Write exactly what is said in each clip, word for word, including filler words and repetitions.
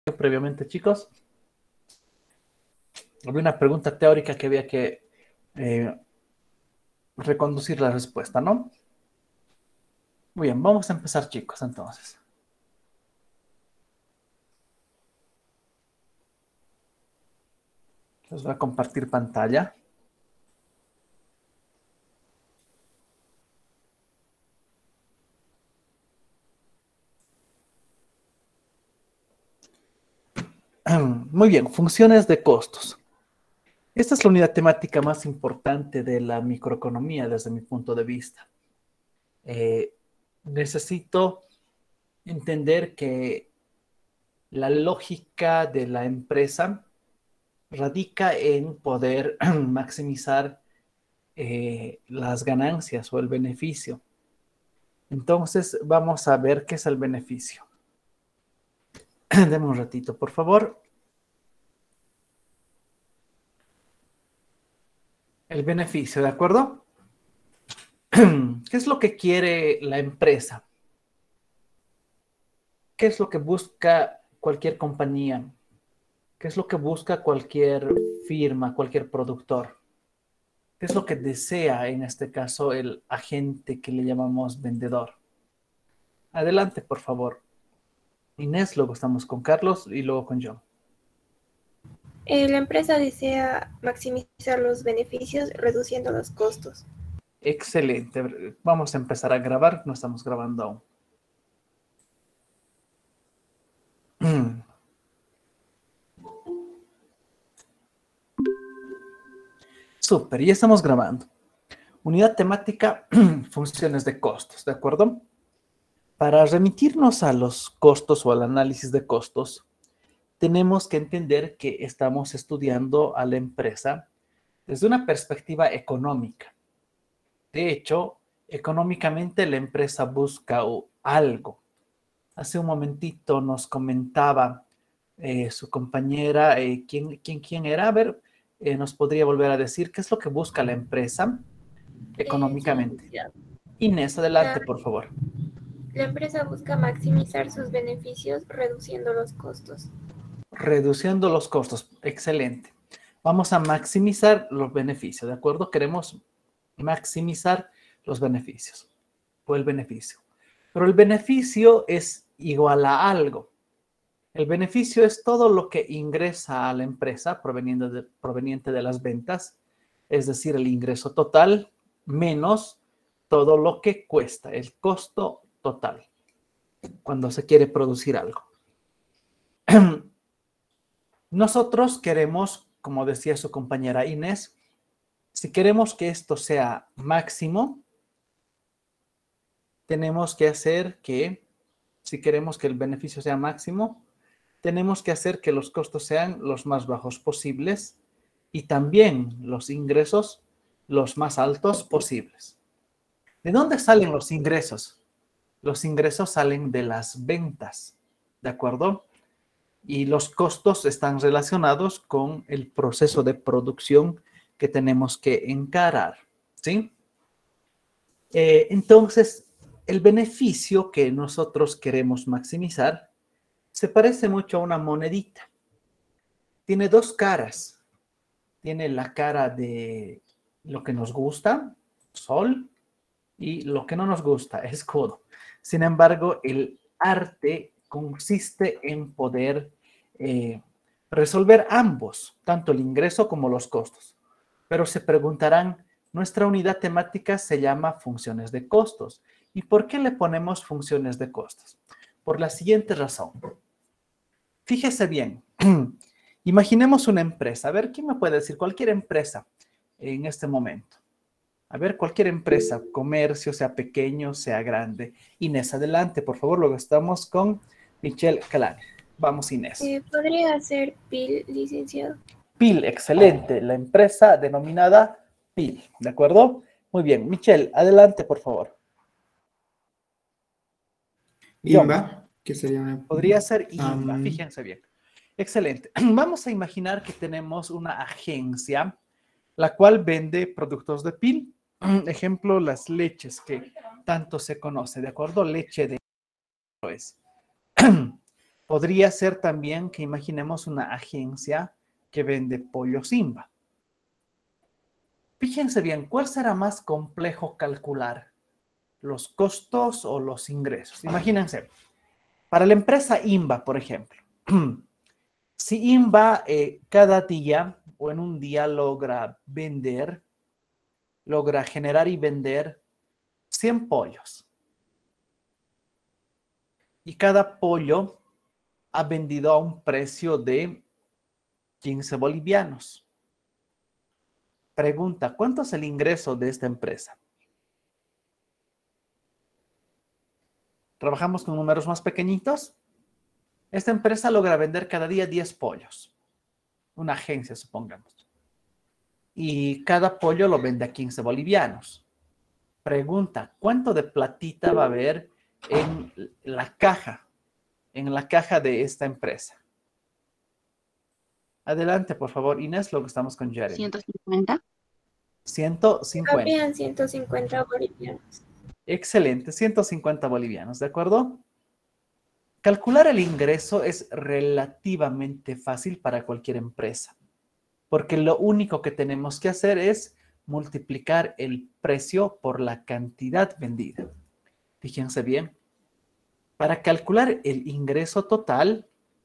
Previamente, chicos, había una pregunta teórica que había que eh, reconducir la respuesta, ¿no? Muy bien, vamos a empezar, chicos, entonces. Les voy a compartir pantalla. Muy bien, funciones de costos. Esta es la unidad temática más importante de la microeconomía desde mi punto de vista. Eh, necesito entender que la lógica de la empresa radica en poder maximizar eh, las ganancias o el beneficio. Entonces, vamos a ver qué es el beneficio. Deme un ratito, por favor. El beneficio, ¿de acuerdo? ¿Qué es lo que quiere la empresa? ¿Qué es lo que busca cualquier compañía? ¿Qué es lo que busca cualquier firma, cualquier productor? ¿Qué es lo que desea, en este caso, el agente que le llamamos vendedor? Adelante, por favor. Inés, luego estamos con Carlos y luego con John. Eh, la empresa desea maximizar los beneficios reduciendo los costos. Excelente. Vamos a empezar a grabar. No estamos grabando aún. Súper, ya estamos grabando. Unidad temática, funciones de costos, ¿de acuerdo? Para remitirnos a los costos o al análisis de costos, tenemos que entender que estamos estudiando a la empresa desde una perspectiva económica. De hecho, económicamente la empresa busca algo. Hace un momentito nos comentaba eh, su compañera, eh, ¿quién, quién, quién era? A ver, eh, nos podría volver a decir qué es lo que busca la empresa Eh, sí, económicamente. ya. Inés, La, adelante, por favor. la empresa busca maximizar sus beneficios reduciendo los costos. Reduciendo los costos. Excelente. Vamos a maximizar los beneficios, ¿de acuerdo? Queremos maximizar los beneficios o el beneficio. Pero el beneficio es igual a algo. El beneficio es todo lo que ingresa a la empresa proveniente de, proveniente de las ventas, es decir, el ingreso total menos todo lo que cuesta, el costo total, cuando se quiere producir algo. Nosotros queremos, como decía su compañera Inés, si queremos que esto sea máximo, tenemos que hacer que, si queremos que el beneficio sea máximo, tenemos que hacer que los costos sean los más bajos posibles y también los ingresos los más altos posibles. ¿De dónde salen los ingresos? Los ingresos salen de las ventas, ¿de acuerdo? Y los costos están relacionados con el proceso de producción que tenemos que encarar, ¿sí? Eh, entonces, el beneficio que nosotros queremos maximizar se parece mucho a una monedita. Tiene dos caras. Tiene la cara de lo que nos gusta, sol, y lo que no nos gusta, escudo. Sin embargo, el arte consiste en poder eh, resolver ambos, tanto el ingreso como los costos. Pero se preguntarán, nuestra unidad temática se llama funciones de costos. ¿Y por qué le ponemos funciones de costos? Por la siguiente razón. Fíjese bien, imaginemos una empresa. A ver, ¿quién me puede decir? Cualquier empresa en este momento. A ver, cualquier empresa, comercio, sea pequeño, sea grande. Inés, adelante, por favor. Luego estamos con Michelle Calani. Vamos, Inés. Eh, ¿Podría ser P I L, licenciado? P I L, excelente. La empresa denominada P I L, ¿de acuerdo? Muy bien. Michelle, adelante, por favor. John, INVA, que sería una... podría ser INVA, Um, fíjense bien. Excelente. Vamos a imaginar que tenemos una agencia la cual vende productos de P I L. Ejemplo, las leches que tanto se conoce, ¿de acuerdo? Leche de es. Podría ser también que imaginemos una agencia que vende pollo Simba. Fíjense bien, ¿cuál será más complejo calcular? ¿Los costos o los ingresos? Imagínense, para la empresa Imba, por ejemplo, si Imba eh, cada día o en un día logra vender, logra generar y vender cien pollos, y cada pollo ha vendido a un precio de quince bolivianos. Pregunta, ¿cuánto es el ingreso de esta empresa? Trabajamos con números más pequeñitos. Esta empresa logra vender cada día diez pollos. Una agencia, supongamos. Y cada pollo lo vende a quince bolivianos. Pregunta, ¿cuánto de platita va a haber en la caja, en la caja de esta empresa? Adelante, por favor, Inés, luego estamos con Jeremy. ciento cincuenta. ciento cincuenta. Habían ciento cincuenta bolivianos. Excelente, ciento cincuenta bolivianos, ¿de acuerdo? Calcular el ingreso es relativamente fácil para cualquier empresa, porque lo único que tenemos que hacer es multiplicar el precio por la cantidad vendida. Fíjense bien, para calcular el ingreso total,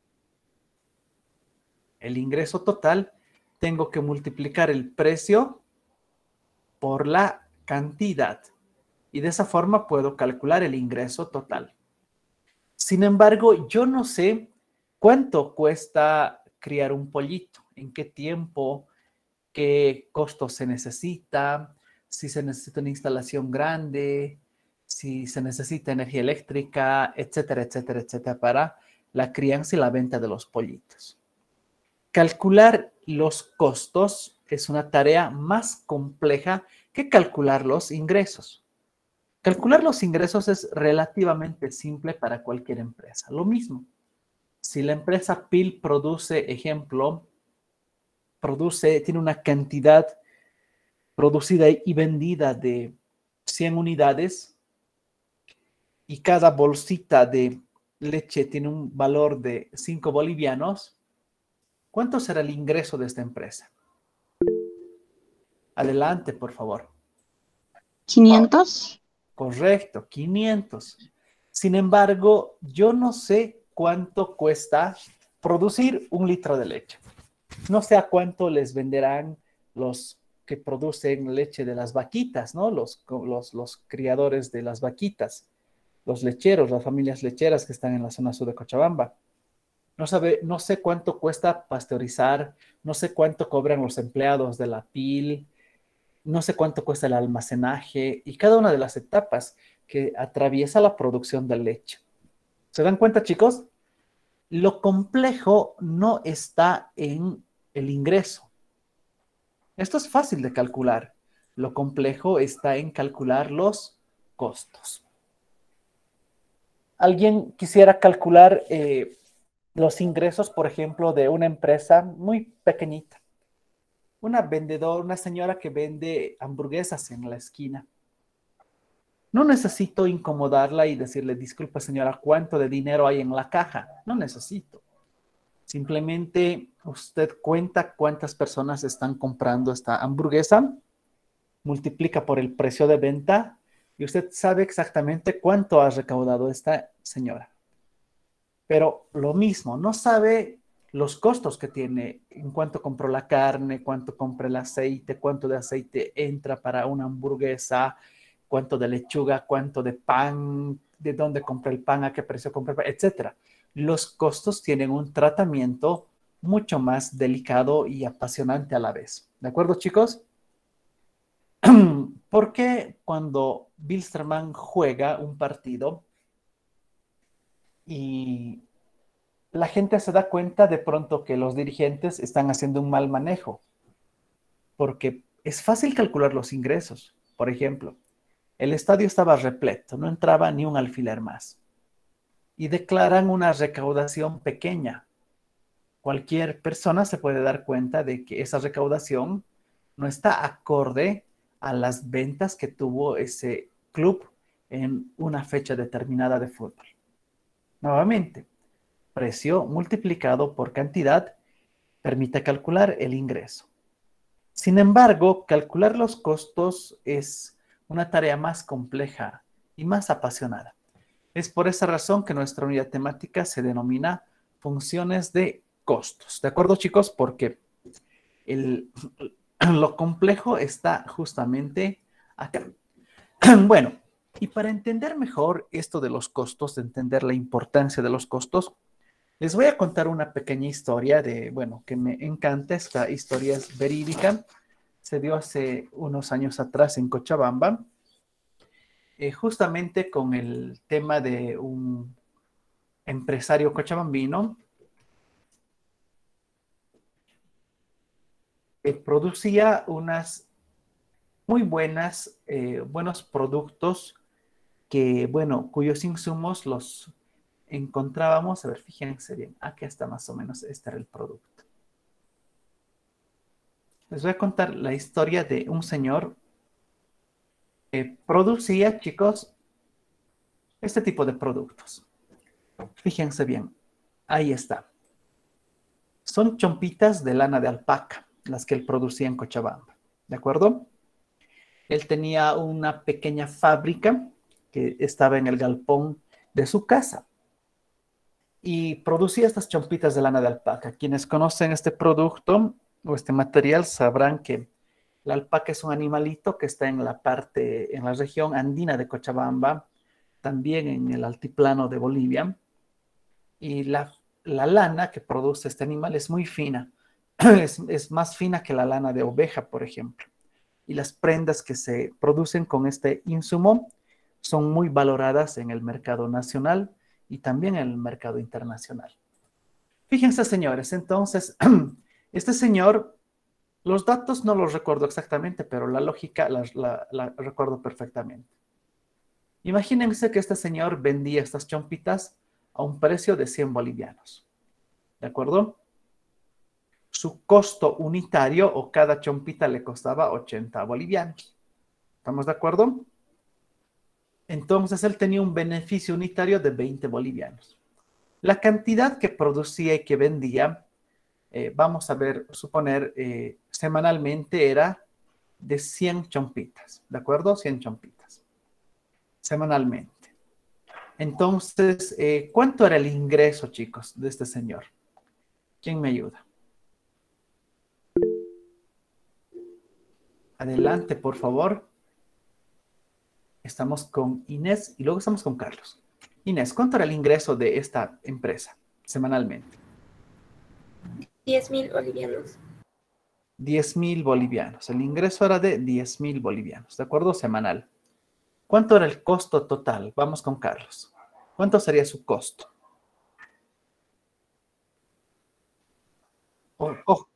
el ingreso total, tengo que multiplicar el precio por la cantidad. Y de esa forma puedo calcular el ingreso total. Sin embargo, yo no sé cuánto cuesta criar un pollito, en qué tiempo, qué costo se necesita, si se necesita una instalación grande, si se necesita energía eléctrica, etcétera, etcétera, etcétera, para la crianza y la venta de los pollitos. Calcular los costos es una tarea más compleja que calcular los ingresos. Calcular los ingresos es relativamente simple para cualquier empresa. Lo mismo, si la empresa P I L produce, ejemplo, produce, tiene una cantidad producida y vendida de cien unidades y cada bolsita de leche tiene un valor de cinco bolivianos, ¿cuánto será el ingreso de esta empresa? Adelante, por favor. quinientos. Correcto, quinientos. Sin embargo, yo no sé cuánto cuesta producir un litro de leche. No sé a cuánto les venderán los que producen leche de las vaquitas, ¿no? Los, los, los criadores de las vaquitas, los lecheros, las familias lecheras que están en la zona sur de Cochabamba. No, sabe, no sé cuánto cuesta pasteurizar, no sé cuánto cobran los empleados de la P I L, no sé cuánto cuesta el almacenaje y cada una de las etapas que atraviesa la producción de leche. ¿Se dan cuenta, chicos? Lo complejo no está en el ingreso. Esto es fácil de calcular. Lo complejo está en calcular los costos. ¿Alguien quisiera calcular eh, los ingresos, por ejemplo, de una empresa muy pequeñita? Una vendedora, una señora que vende hamburguesas en la esquina. No necesito incomodarla y decirle, disculpa señora, ¿cuánto de dinero hay en la caja? No necesito. Simplemente usted cuenta cuántas personas están comprando esta hamburguesa, multiplica por el precio de venta y usted sabe exactamente cuánto ha recaudado esta señora. Pero lo mismo, no sabe los costos que tiene, en cuánto compró la carne, cuánto compra el aceite, cuánto de aceite entra para una hamburguesa, cuánto de lechuga, cuánto de pan, de dónde compra el pan, a qué precio compra el pan, etcétera. Los costos tienen un tratamiento mucho más delicado y apasionante a la vez. ¿De acuerdo, chicos? ¿Por qué cuando Bilsterman juega un partido y la gente se da cuenta de pronto que los dirigentes están haciendo un mal manejo? Porque es fácil calcular los ingresos. Por ejemplo, el estadio estaba repleto, no entraba ni un alfiler más. Y declaran una recaudación pequeña. Cualquier persona se puede dar cuenta de que esa recaudación no está acorde a las ventas que tuvo ese club en una fecha determinada de fútbol. Nuevamente, precio multiplicado por cantidad permite calcular el ingreso. Sin embargo, calcular los costos es una tarea más compleja y más apasionada. Es por esa razón que nuestra unidad temática se denomina funciones de costos. ¿De acuerdo, chicos? Porque el, lo complejo está justamente acá. Bueno, y para entender mejor esto de los costos, de entender la importancia de los costos, les voy a contar una pequeña historia de, bueno, que me encanta. Esta historia es verídica. Se dio hace unos años atrás en Cochabamba, eh, justamente con el tema de un empresario cochabambino que producía unas muy buenas, eh, buenos productos que, bueno, cuyos insumos los encontrábamos. A ver, fíjense bien, aquí está más o menos, este era el producto. Les voy a contar la historia de un señor que producía, chicos, este tipo de productos. Fíjense bien, ahí está. Son chompitas de lana de alpaca, las que él producía en Cochabamba, ¿de acuerdo? Él tenía una pequeña fábrica que estaba en el galpón de su casa y producía estas chompitas de lana de alpaca. Quienes conocen este producto o este material sabrán que la alpaca es un animalito que está en la parte, en la región andina de Cochabamba, también en el altiplano de Bolivia. Y la, la lana que produce este animal es muy fina. Es, es más fina que la lana de oveja, por ejemplo. Y las prendas que se producen con este insumo son muy valoradas en el mercado nacional y también en el mercado internacional. Fíjense, señores, entonces, este señor, los datos no los recuerdo exactamente, pero la lógica la, la, la recuerdo perfectamente. Imagínense que este señor vendía estas chompitas a un precio de cien bolivianos, ¿de acuerdo? Su costo unitario o cada chompita le costaba ochenta bolivianos. ¿Estamos de acuerdo? Entonces él tenía un beneficio unitario de veinte bolivianos. La cantidad que producía y que vendía, eh, vamos a ver, suponer, eh, semanalmente era de cien chompitas, ¿de acuerdo? cien chompitas, semanalmente. Entonces, eh, ¿cuánto era el ingreso, chicos, de este señor? ¿Quién me ayuda? Adelante, por favor. Estamos con Inés y luego estamos con Carlos. Inés, ¿cuánto era el ingreso de esta empresa semanalmente? diez mil bolivianos. diez mil bolivianos. El ingreso era de diez mil bolivianos, ¿de acuerdo? Semanal. ¿Cuánto era el costo total? Vamos con Carlos. ¿Cuánto sería su costo? Oh, oh.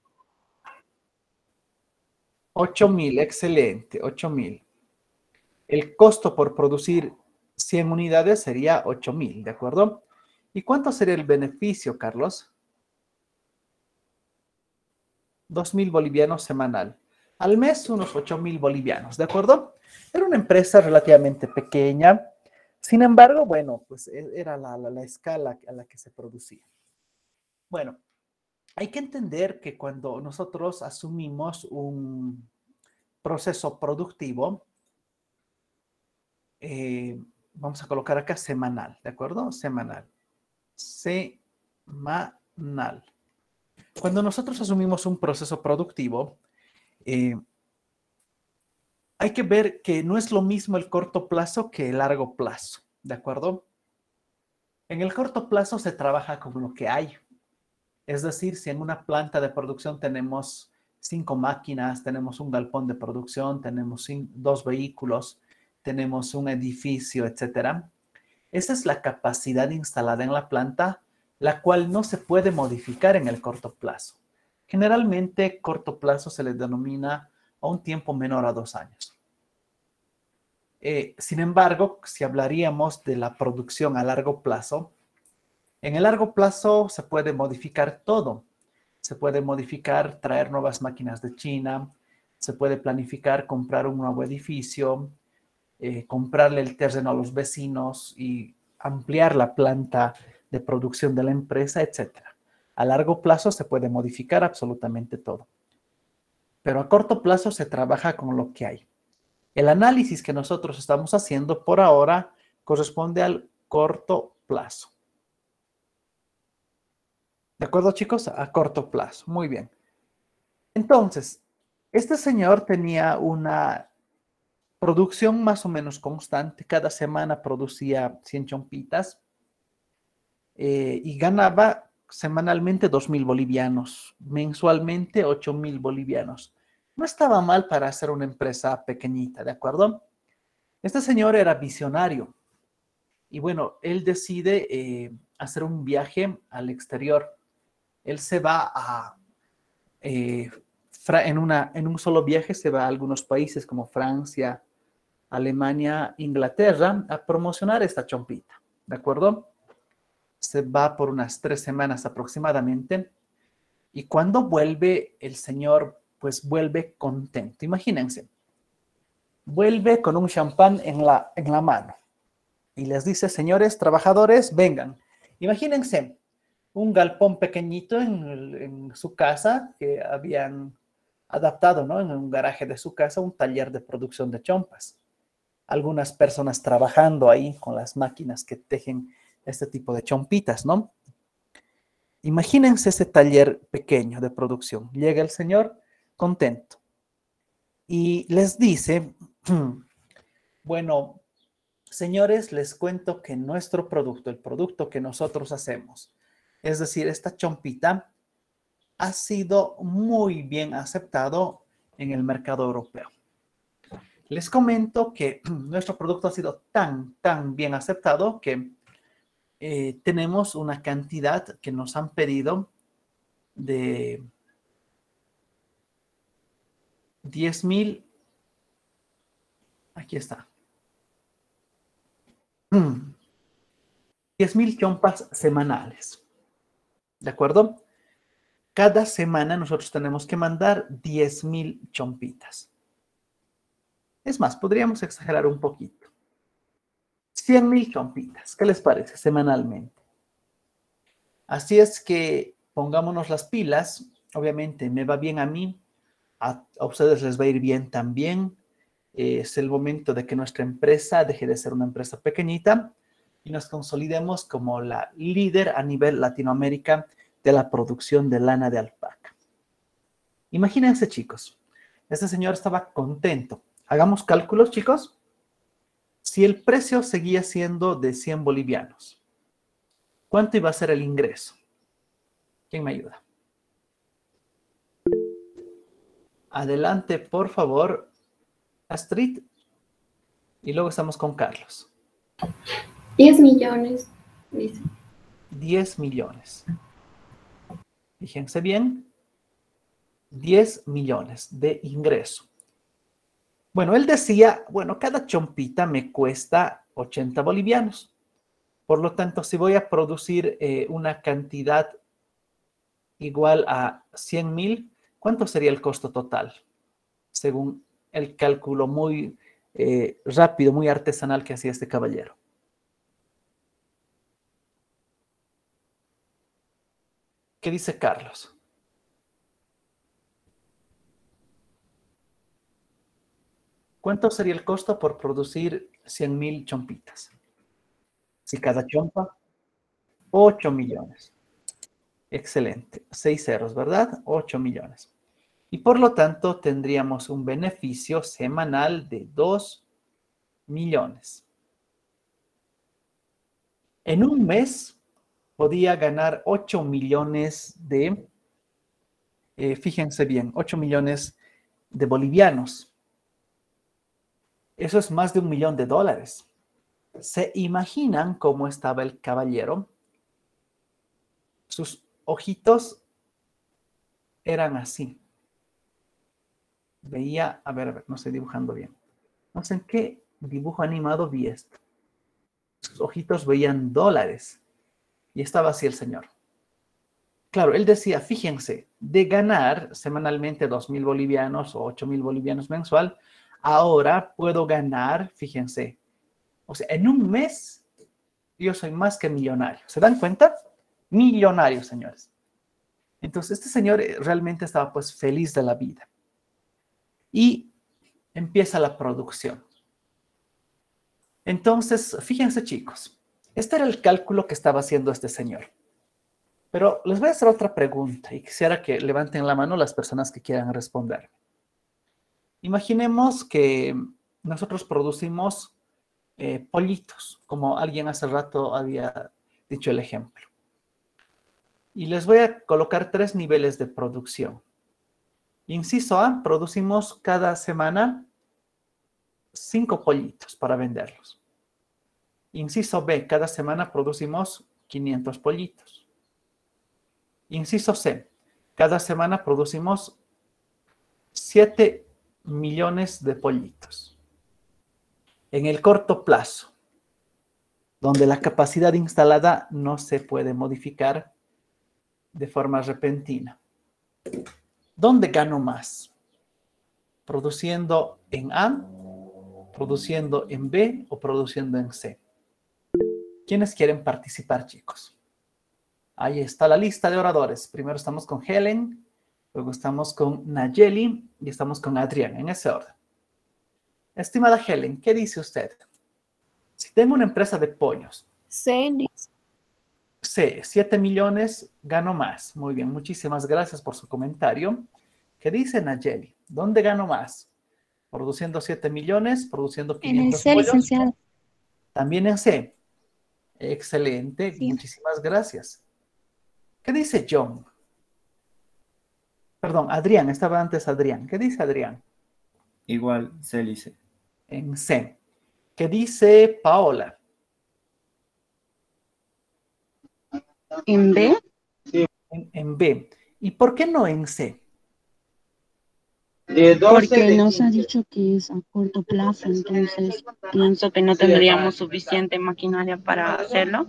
ocho mil, excelente, ocho mil. El costo por producir cien unidades sería ocho mil, ¿de acuerdo? ¿Y cuánto sería el beneficio, Carlos? dos mil bolivianos semanal. Al mes, unos ocho mil bolivianos, ¿de acuerdo? Era una empresa relativamente pequeña. Sin embargo, bueno, pues era la, la, la escala a la que se producía. Bueno, hay que entender que cuando nosotros asumimos un proceso productivo, eh, vamos a colocar acá semanal, ¿de acuerdo? Semanal. Semanal. Cuando nosotros asumimos un proceso productivo, eh, hay que ver que no es lo mismo el corto plazo que el largo plazo, ¿de acuerdo? En el corto plazo se trabaja con lo que hay. Es decir, si en una planta de producción tenemos cinco máquinas, tenemos un galpón de producción, tenemos cinco, dos vehículos, tenemos un edificio, etcétera. Esa es la capacidad instalada en la planta, la cual no se puede modificar en el corto plazo. Generalmente, corto plazo se le denomina a un tiempo menor a dos años. Eh, sin embargo, si hablaríamos de la producción a largo plazo, en el largo plazo se puede modificar todo. Se puede modificar, traer nuevas máquinas de China, se puede planificar comprar un nuevo edificio, eh, comprarle el terreno a los vecinos y ampliar la planta de producción de la empresa, etcétera. A largo plazo se puede modificar absolutamente todo. Pero a corto plazo se trabaja con lo que hay. El análisis que nosotros estamos haciendo por ahora corresponde al corto plazo. ¿De acuerdo, chicos? A corto plazo. Muy bien. Entonces, este señor tenía una producción más o menos constante. Cada semana producía cien chompitas eh, y ganaba semanalmente dos mil bolivianos, mensualmente ocho mil bolivianos. No estaba mal para hacer una empresa pequeñita, ¿de acuerdo? Este señor era visionario y bueno, él decide eh, hacer un viaje al exterior. Él se va a, eh, en, una, en un solo viaje, se va a algunos países como Francia, Alemania, Inglaterra, a promocionar esta chompita, ¿de acuerdo? Se va por unas tres semanas aproximadamente y cuando vuelve, el señor pues vuelve contento. Imagínense, vuelve con un champán en la, en la mano y les dice, señores trabajadores, vengan. Imagínense un galpón pequeñito en, en su casa que habían adaptado, ¿no? En un garaje de su casa, un taller de producción de chompas. Algunas personas trabajando ahí con las máquinas que tejen este tipo de chompitas, ¿no? Imagínense ese taller pequeño de producción. Llega el señor contento y les dice, bueno, señores, les cuento que nuestro producto, el producto que nosotros hacemos, es decir, esta chompita, ha sido muy bien aceptado en el mercado europeo. Les comento que nuestro producto ha sido tan, tan bien aceptado que eh, tenemos una cantidad que nos han pedido de diez mil, aquí está, diez mil chompas semanales, ¿de acuerdo? Cada semana nosotros tenemos que mandar diez mil chompitas. Es más, podríamos exagerar un poquito. cien mil chompitas, ¿qué les parece? Semanalmente. Así es que pongámonos las pilas. Obviamente me va bien a mí, a, a ustedes les va a ir bien también. Eh, es el momento de que nuestra empresa deje de ser una empresa pequeñita y nos consolidemos como la líder a nivel Latinoamérica de la producción de lana de alpaca. Imagínense, chicos, este señor estaba contento. Hagamos cálculos, chicos. Si el precio seguía siendo de cien bolivianos, ¿cuánto iba a ser el ingreso? ¿Quién me ayuda? Adelante, por favor, Astrid. Y luego estamos con Carlos. diez millones, dice. diez millones. Fíjense bien. diez millones de ingreso. Bueno, él decía, bueno, cada chompita me cuesta ochenta bolivianos. Por lo tanto, si voy a producir eh, una cantidad igual a cien mil, ¿cuánto sería el costo total? Según el cálculo muy eh, rápido, muy artesanal que hacía este caballero. ¿Qué dice Carlos? ¿Cuánto sería el costo por producir cien mil chompitas? Si cada chompa, ocho millones. Excelente. Seis ceros, ¿verdad? ocho millones. Y por lo tanto tendríamos un beneficio semanal de dos millones. En un mes podía ganar ocho millones de, eh, fíjense bien, ocho millones de bolivianos. Eso es más de un millón de dólares. ¿Se imaginan cómo estaba el caballero? Sus ojitos eran así. Veía, a ver, a ver, no estoy dibujando bien. No sé en qué dibujo animado vi esto. Sus ojitos veían dólares. Y estaba así el señor. Claro, él decía, fíjense, de ganar semanalmente dos mil bolivianos o ocho mil bolivianos mensual, ahora puedo ganar, fíjense, o sea, en un mes yo soy más que millonario. ¿Se dan cuenta? Millonario, señores. Entonces, este señor realmente estaba pues feliz de la vida. Y empieza la producción. Entonces, fíjense chicos, este era el cálculo que estaba haciendo este señor. Pero les voy a hacer otra pregunta y quisiera que levanten la mano las personas que quieran responder. Imaginemos que nosotros producimos eh, pollitos, como alguien hace rato había dicho el ejemplo. Y les voy a colocar tres niveles de producción. Inciso A, producimos cada semana cinco pollitos para venderlos. Inciso B, cada semana producimos quinientos pollitos. Inciso C, cada semana producimos siete millones de pollitos. En el corto plazo, donde la capacidad instalada no se puede modificar de forma repentina. ¿Dónde gano más? ¿Produciendo en A, produciendo en B o produciendo en C? ¿Quiénes quieren participar, chicos? Ahí está la lista de oradores. Primero estamos con Helen, luego estamos con Nayeli y estamos con Adrián, en ese orden. Estimada Helen, ¿qué dice usted? Si tengo una empresa de pollos. C. C, siete millones, gano más. Muy bien, muchísimas gracias por su comentario. ¿Qué dice Nayeli? ¿Dónde gano más? ¿Produciendo siete millones? ¿Produciendo quinientos En el C, pollos? licenciado. También en C. Excelente, Sí. muchísimas gracias. ¿Qué dice John? Perdón, Adrián, estaba antes Adrián. ¿Qué dice Adrián? Igual, Célice. En C. ¿Qué dice Paola? En B. En, en B. ¿Y por qué no en C? Porque nos ha dicho que es a corto plazo, entonces pienso que no tendríamos suficiente maquinaria para hacerlo.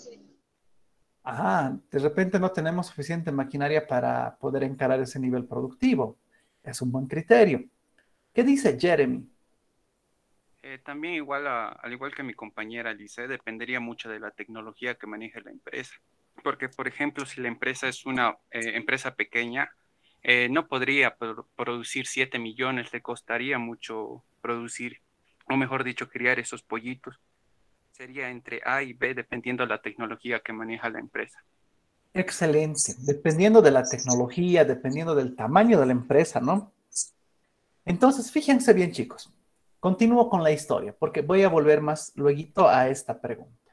Ah, de repente no tenemos suficiente maquinaria para poder encarar ese nivel productivo. Es un buen criterio. ¿Qué dice Jeremy? Eh, también igual a- al igual que mi compañera Lice, dependería mucho de la tecnología que maneje la empresa. Porque, por ejemplo, si la empresa es una eh, empresa pequeña, eh, no podría pro- producir siete millones, le costaría mucho producir, o mejor dicho, criar esos pollitos. Sería entre A y B, dependiendo de la tecnología que maneja la empresa. Excelente. Dependiendo de la tecnología, dependiendo del tamaño de la empresa, ¿no? Entonces, fíjense bien, chicos. Continúo con la historia, porque voy a volver más luego a esta pregunta.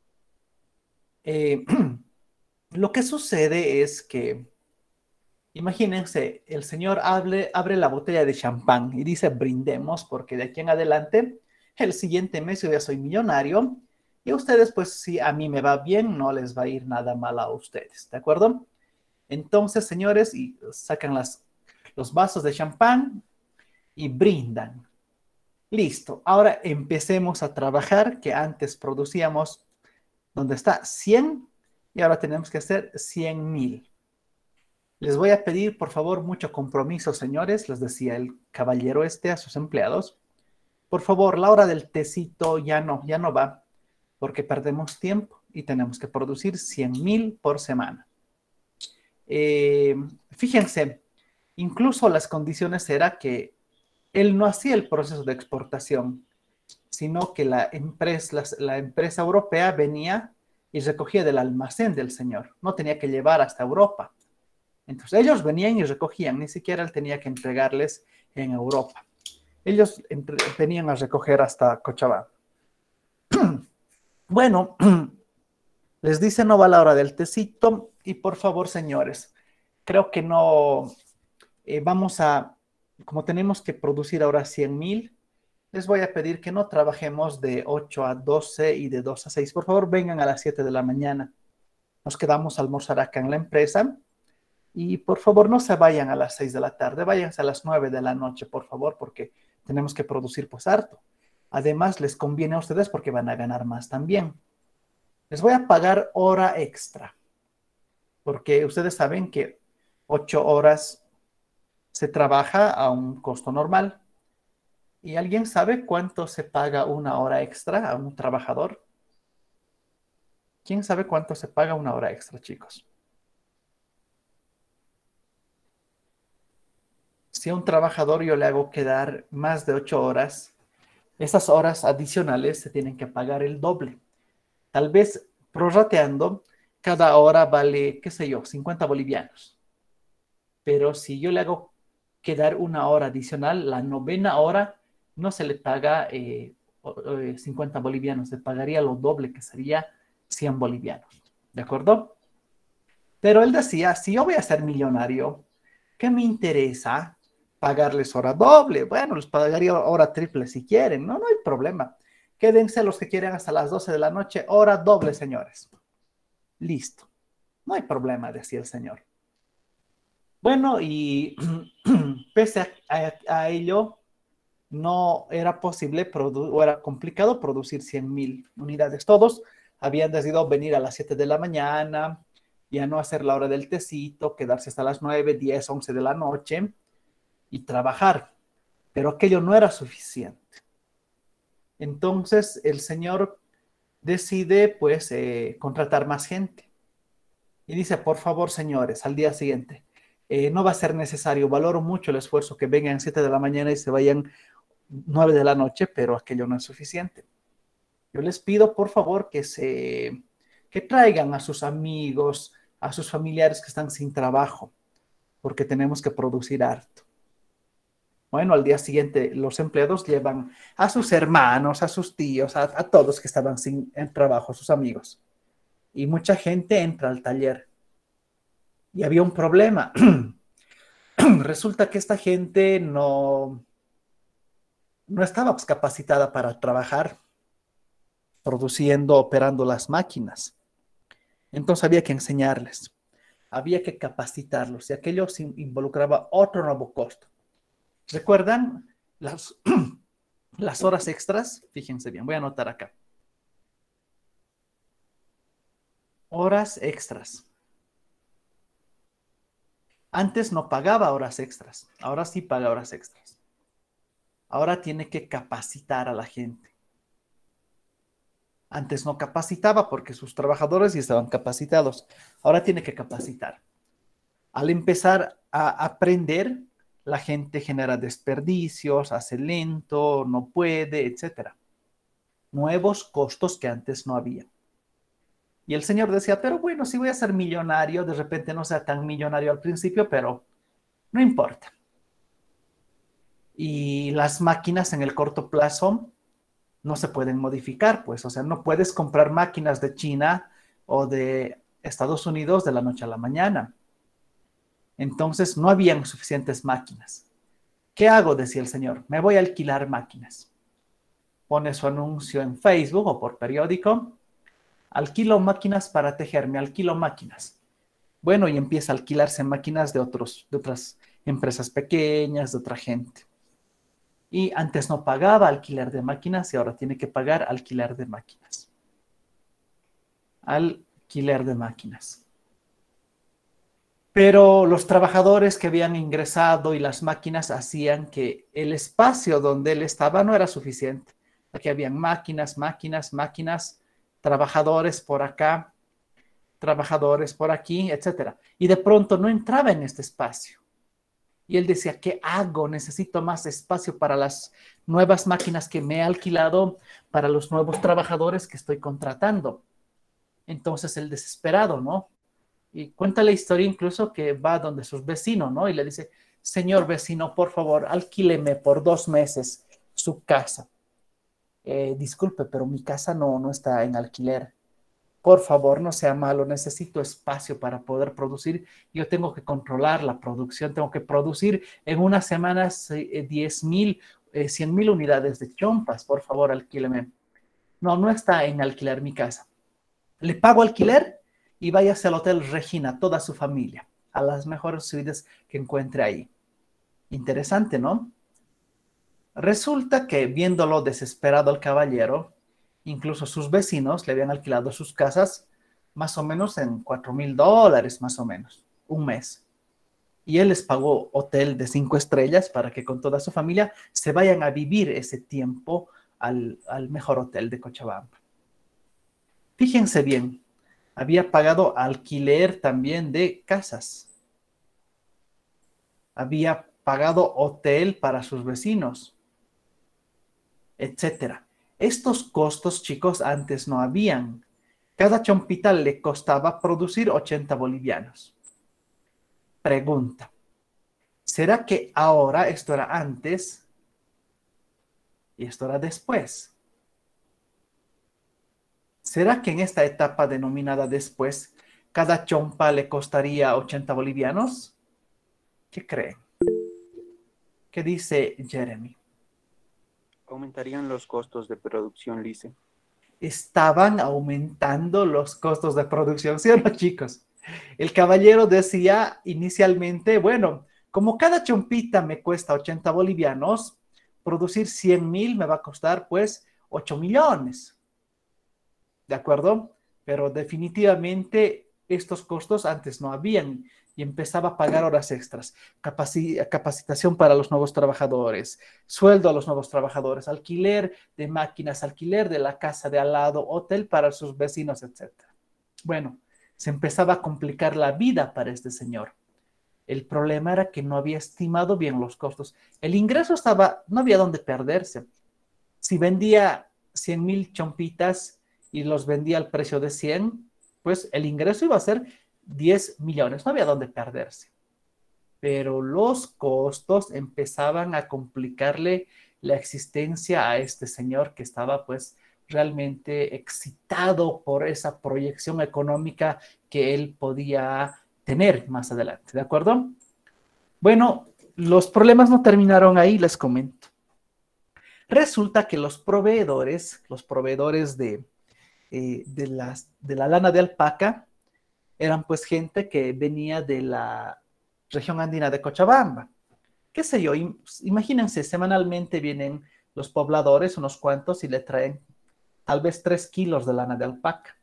Eh, lo que sucede es que, imagínense, el señor abre, abre la botella de champán y dice, brindemos, porque de aquí en adelante, el siguiente mes yo ya soy millonario, y a ustedes, pues, si a mí me va bien, no les va a ir nada mal a ustedes, ¿de acuerdo? Entonces, señores, y sacan las, los vasos de champán y brindan. Listo, ahora empecemos a trabajar, que antes producíamos, donde está cien, y ahora tenemos que hacer cien mil. Les voy a pedir, por favor, mucho compromiso, señores, les decía el caballero este a sus empleados. Por favor, la hora del tecito ya no, ya no va, porque perdemos tiempo y tenemos que producir cien mil por semana. Eh, fíjense, incluso las condiciones era que él no hacía el proceso de exportación, sino que la empresa, la, la empresa europea venía y recogía del almacén del señor. No tenía que llevar hasta Europa. Entonces ellos venían y recogían, ni siquiera él tenía que entregarles en Europa. Ellos entre, venían a recoger hasta Cochabamba. Bueno, les dice no va la hora del tecito y por favor, señores, creo que no eh, vamos a, como tenemos que producir ahora cien mil, les voy a pedir que no trabajemos de ocho a doce y de dos a seis. Por favor, vengan a las siete de la mañana. Nos quedamos a almorzar acá en la empresa. Y por favor, no se vayan a las seis de la tarde, váyanse a las nueve de la noche, por favor, porque tenemos que producir pues harto. Además, les conviene a ustedes porque van a ganar más también. Les voy a pagar hora extra, porque ustedes saben que ocho horas se trabaja a un costo normal. ¿Y alguien sabe cuánto se paga una hora extra a un trabajador? ¿Quién sabe cuánto se paga una hora extra, chicos? Si a un trabajador yo le hago quedar más de ocho horas, esas horas adicionales se tienen que pagar el doble. Tal vez prorrateando, cada hora vale, qué sé yo, cincuenta bolivianos. Pero si yo le hago quedar una hora adicional, la novena hora no se le paga eh, cincuenta bolivianos, se pagaría lo doble, que sería cien bolivianos. ¿De acuerdo? Pero él decía, si yo voy a ser millonario, ¿qué me interesa pagarles hora doble? Bueno, les pagaría hora triple si quieren, no, no hay problema. Quédense los que quieran hasta las doce de la noche, hora doble, señores. Listo. No hay problema, decía el señor. Bueno, y pese a, a, a ello, no era posible o era complicado producir cien mil unidades. Todos habían decidido venir a las siete de la mañana, ya no hacer la hora del tecito, quedarse hasta las nueve, diez, once de la noche y trabajar. Pero aquello no era suficiente. Entonces el señor decide pues eh, contratar más gente. Y dice, por favor, señores, al día siguiente, eh, no va a ser necesario, valoro mucho el esfuerzo que vengan a siete de la mañana y se vayan nueve de la noche, pero aquello no es suficiente. Yo les pido, por favor, que se que traigan a sus amigos, a sus familiares que están sin trabajo, porque tenemos que producir harto. Bueno, al día siguiente los empleados llevan a sus hermanos, a sus tíos, a, a todos que estaban sin en trabajo, a sus amigos. Y mucha gente entra al taller. Y había un problema. Resulta que esta gente no, no estaba pues, capacitada para trabajar produciendo, operando las máquinas. Entonces había que enseñarles, había que capacitarlos y aquello involucraba otro nuevo costo. ¿Recuerdan las, las horas extras? Fíjense bien, voy a anotar acá. Horas extras. Antes no pagaba horas extras, ahora sí paga horas extras. Ahora tiene que capacitar a la gente. Antes no capacitaba porque sus trabajadores ya estaban capacitados. Ahora tiene que capacitar. Al empezar a aprender, la gente genera desperdicios, hace lento, no puede, etcétera. Nuevos costos que antes no había. Y el señor decía, pero bueno, si voy a ser millonario, de repente no sea tan millonario al principio, pero no importa. Y las máquinas en el corto plazo no se pueden modificar, pues, o sea, no puedes comprar máquinas de China o de Estados Unidos de la noche a la mañana. Entonces, no habían suficientes máquinas. ¿Qué hago? Decía el señor. Me voy a alquilar máquinas. Pone su anuncio en Facebook o por periódico. Alquilo máquinas para tejer, me alquilo máquinas. Bueno, y empieza a alquilarse máquinas de, otros, de otras empresas pequeñas, de otra gente. Y antes no pagaba alquiler de máquinas y ahora tiene que pagar alquiler de máquinas. Alquiler de máquinas. Pero los trabajadores que habían ingresado y las máquinas hacían que el espacio donde él estaba no era suficiente. Aquí habían máquinas, máquinas, máquinas, trabajadores por acá, trabajadores por aquí, etcétera. Y de pronto no entraba en este espacio. Y él decía, ¿qué hago? Necesito más espacio para las nuevas máquinas que me he alquilado, para los nuevos trabajadores que estoy contratando. Entonces el desesperado, ¿no? Y cuenta la historia incluso que va donde sus vecinos, ¿no? Y le dice, señor vecino, por favor, alquíleme por dos meses su casa. Eh, disculpe, pero mi casa no, no está en alquiler. Por favor, no sea malo, necesito espacio para poder producir. Yo tengo que controlar la producción, tengo que producir en unas semanas eh, diez mil, eh, cien mil unidades de chompas. Por favor, alquíleme. No, no está en alquiler mi casa. Le pago alquiler y váyase al Hotel Regina, toda su familia, a las mejores suites que encuentre ahí. Interesante, ¿no? Resulta que, viéndolo desesperado al caballero, incluso sus vecinos le habían alquilado sus casas más o menos en cuatro mil dólares, más o menos, un mes. Y él les pagó hotel de cinco estrellas para que con toda su familia se vayan a vivir ese tiempo al, al mejor hotel de Cochabamba. Fíjense bien, Había pagado alquiler también de casas. Había pagado hotel para sus vecinos, etcétera. Estos costos, chicos, antes no habían. Cada chompita le costaba producir ochenta bolivianos. Pregunta, ¿será que ahora esto era antes y esto era después? ¿Será que en esta etapa denominada después, cada chompa le costaría ochenta bolivianos? ¿Qué creen? ¿Qué dice Jeremy? Aumentarían los costos de producción, Lice. Estaban aumentando los costos de producción, ¿sí o no, chicos? El caballero decía inicialmente, bueno, como cada chompita me cuesta ochenta bolivianos, producir cien mil me va a costar pues ocho millones. ¿De acuerdo? Pero definitivamente estos costos antes no habían y empezaba a pagar horas extras, capaci- capacitación para los nuevos trabajadores, sueldo a los nuevos trabajadores, alquiler de máquinas, alquiler de la casa de al lado, hotel para sus vecinos, etcétera. Bueno, se empezaba a complicar la vida para este señor. El problema era que no había estimado bien los costos. El ingreso estaba, no había dónde perderse. Si vendía cien mil chompitas y los vendía al precio de cien, pues el ingreso iba a ser diez millones, no había dónde perderse. Pero los costos empezaban a complicarle la existencia a este señor que estaba pues realmente excitado por esa proyección económica que él podía tener más adelante, ¿de acuerdo? Bueno, los problemas no terminaron ahí, les comento. Resulta que los proveedores, los proveedores de, eh, de, las, de la lana de alpaca, eran pues gente que venía de la región andina de Cochabamba. ¿Qué sé yo? Imagínense, semanalmente vienen los pobladores, unos cuantos, y le traen tal vez tres kilos de lana de alpaca.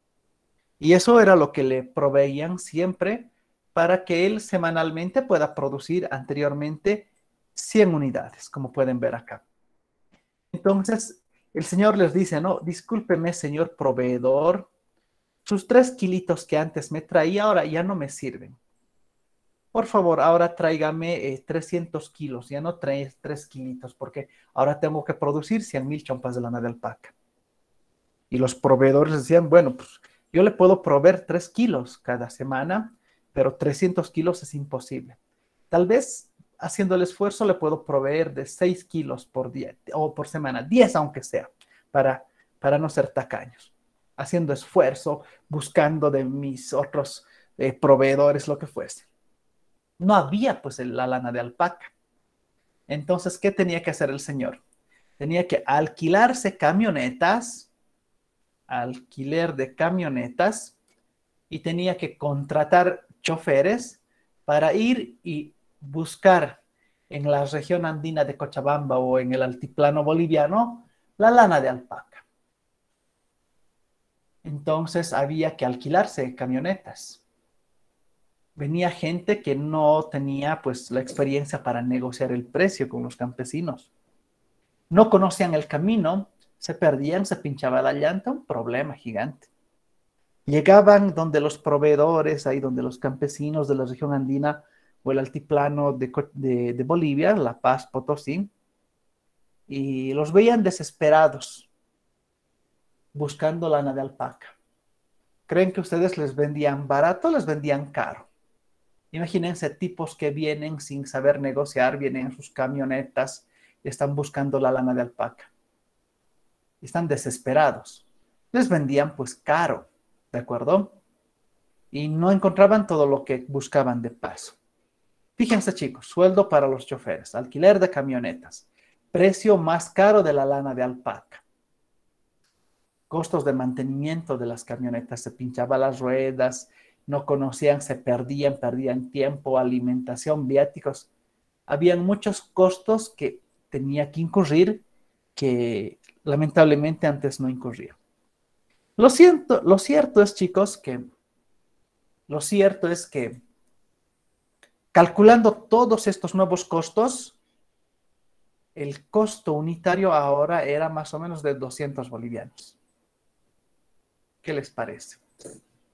Y eso era lo que le proveían siempre para que él semanalmente pueda producir anteriormente cien unidades, como pueden ver acá. Entonces, el señor les dice, no, discúlpeme, señor proveedor, sus tres kilitos que antes me traía ahora ya no me sirven. Por favor, ahora tráigame eh, trescientos kilos, ya no traes tres kilitos, porque ahora tengo que producir cien mil chompas de lana de alpaca. Y los proveedores decían, bueno, pues yo le puedo proveer tres kilos cada semana, pero trescientos kilos es imposible. Tal vez haciendo el esfuerzo le puedo proveer de seis kilos por día o por semana, diez aunque sea, para, para no ser tacaños. Haciendo esfuerzo, buscando de mis otros eh, proveedores, lo que fuese. No había pues la lana de alpaca. Entonces, ¿qué tenía que hacer el señor? Tenía que alquilarse camionetas, alquiler de camionetas, y tenía que contratar choferes para ir y buscar en la región andina de Cochabamba o en el altiplano boliviano la lana de alpaca. Entonces había que alquilarse camionetas. Venía gente que no tenía pues la experiencia para negociar el precio con los campesinos. No conocían el camino, se perdían, se pinchaba la llanta, un problema gigante. Llegaban donde los proveedores, ahí donde los campesinos de la región andina o el altiplano de, de, de Bolivia, La Paz, Potosí, y los veían desesperados buscando lana de alpaca. ¿Creen que ustedes les vendían barato o les vendían caro? Imagínense tipos que vienen sin saber negociar, vienen en sus camionetas y están buscando la lana de alpaca. Están desesperados. Les vendían pues caro, ¿de acuerdo? Y no encontraban todo lo que buscaban de paso. Fíjense, chicos, sueldo para los choferes, alquiler de camionetas, precio más caro de la lana de alpaca, costos de mantenimiento de las camionetas, se pinchaban las ruedas, no conocían, se perdían, perdían tiempo, alimentación, viáticos. Habían muchos costos que tenía que incurrir que lamentablemente antes no incurría. Lo cierto, lo cierto es, chicos, que lo cierto es que calculando todos estos nuevos costos, el costo unitario ahora era más o menos de doscientos bolivianos. ¿Qué les parece?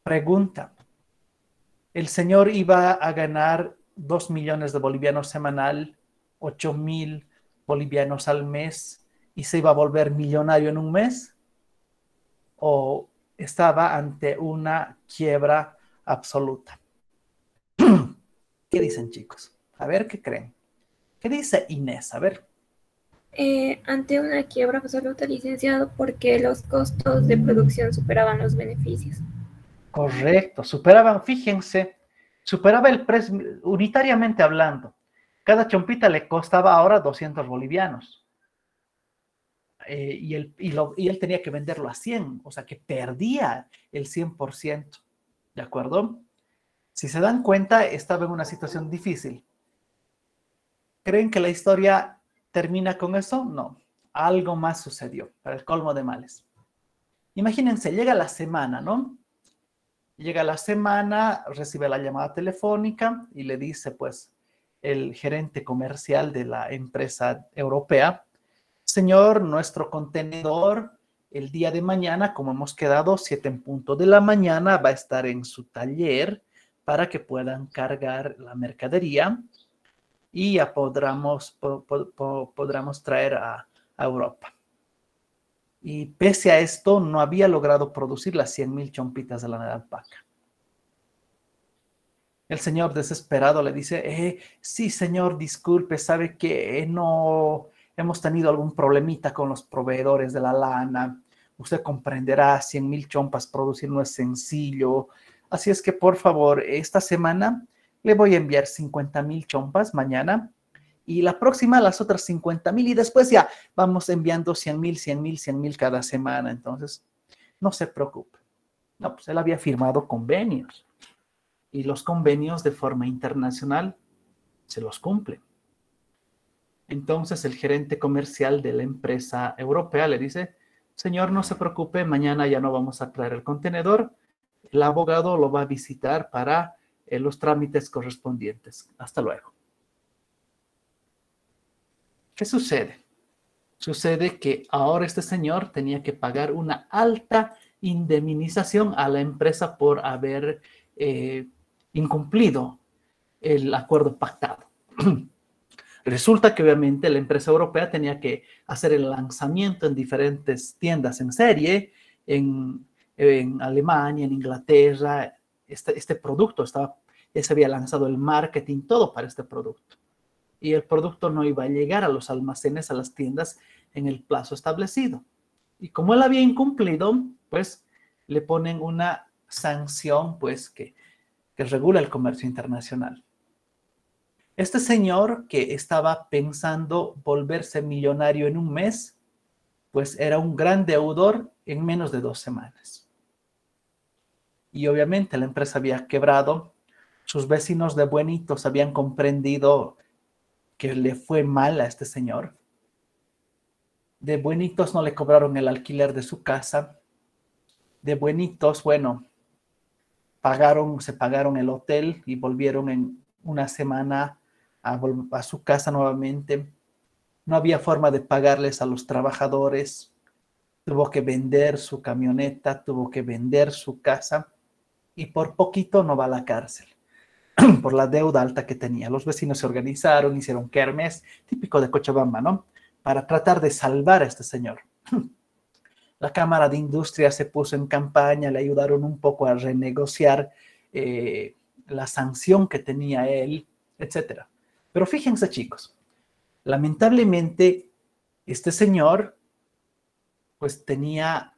Pregunta. El señor iba a ganar dos millones de bolivianos semanal, ocho mil bolivianos al mes, y se iba a volver millonario en un mes, o estaba ante una quiebra absoluta. ¿Qué dicen, chicos? A ver, ¿qué creen? ¿Qué dice Inés? A ver. Eh, ante una quiebra absoluta, licenciado, porque los costos de producción superaban los beneficios. Correcto, superaban, fíjense, superaba el precio, unitariamente hablando. Cada chompita le costaba ahora doscientos bolivianos. Eh, y, él, y, lo, y él tenía que venderlo a cien, o sea que perdía el cien por ciento. ¿De acuerdo? Si se dan cuenta, estaba en una situación difícil. ¿Creen que la historia termina con eso? No. Algo más sucedió, para el colmo de males. Imagínense, llega la semana, ¿no? Llega la semana, recibe la llamada telefónica y le dice, pues, el gerente comercial de la empresa europea: señor, nuestro contenedor el día de mañana, como hemos quedado, siete en punto de la mañana, va a estar en su taller para que puedan cargar la mercadería y ya podremos, po, po, po, podremos traer a, a Europa. Y pese a esto, no había logrado producir las cien mil chompitas de la alpaca. El señor desesperado le dice, eh, sí, señor, disculpe, sabe que no hemos tenido algún problemita con los proveedores de la lana. Usted comprenderá, cien mil chompas producir no es sencillo. Así es que, por favor, esta semana le voy a enviar cincuenta mil chompas mañana, y la próxima las otras cincuenta mil, y después ya vamos enviando cien mil, cien mil, cien mil cada semana. Entonces, no se preocupe. No, pues él había firmado convenios, y los convenios de forma internacional se los cumplen. Entonces el gerente comercial de la empresa europea le dice, señor, no se preocupe, mañana ya no vamos a traer el contenedor, el abogado lo va a visitar para eh, los trámites correspondientes. Hasta luego. ¿Qué sucede? Sucede que ahora este señor tenía que pagar una alta indemnización a la empresa por haber eh, incumplido el acuerdo pactado. Resulta que obviamente la empresa europea tenía que hacer el lanzamiento en diferentes tiendas en serie, en, en Alemania, en Inglaterra. Este, este producto estaba, ya se había lanzado el marketing, todo para este producto. Y el producto no iba a llegar a los almacenes, a las tiendas, en el plazo establecido. Y como él había incumplido, pues le ponen una sanción, pues, que, que regula el comercio internacional. Este señor, que estaba pensando volverse millonario en un mes, pues era un gran deudor en menos de dos semanas. Y obviamente la empresa había quebrado, sus vecinos de Buenitos habían comprendido que le fue mal a este señor. De Buenitos no le cobraron el alquiler de su casa. De Buenitos, bueno, pagaron, se pagaron el hotel y volvieron en una semana a, a su casa nuevamente. No había forma de pagarles a los trabajadores. Tuvo que vender su camioneta, tuvo que vender su casa, y por poquito no va a la cárcel por la deuda alta que tenía. Los vecinos se organizaron, hicieron kermés, típico de Cochabamba, ¿no? Para tratar de salvar a este señor. La Cámara de Industria se puso en campaña, le ayudaron un poco a renegociar eh, la sanción que tenía él, etcétera. Pero fíjense, chicos, lamentablemente este señor pues tenía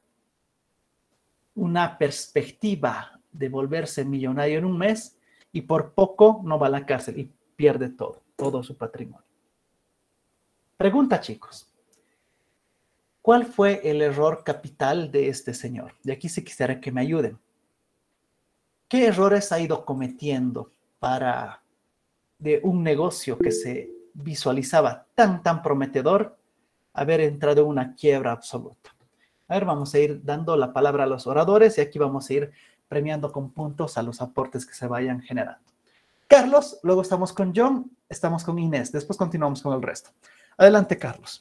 una perspectiva de volverse millonario en un mes, y por poco no va a la cárcel y pierde todo, todo su patrimonio. Pregunta, chicos, ¿cuál fue el error capital de este señor? Y aquí sí quisiera que me ayuden. ¿Qué errores ha ido cometiendo para de un negocio que se visualizaba tan, tan prometedor, haber entrado en una quiebra absoluta? A ver, vamos a ir dando la palabra a los oradores y aquí vamos a ir premiando con puntos a los aportes que se vayan generando. Carlos, luego estamos con John, estamos con Inés, después continuamos con el resto. Adelante, Carlos.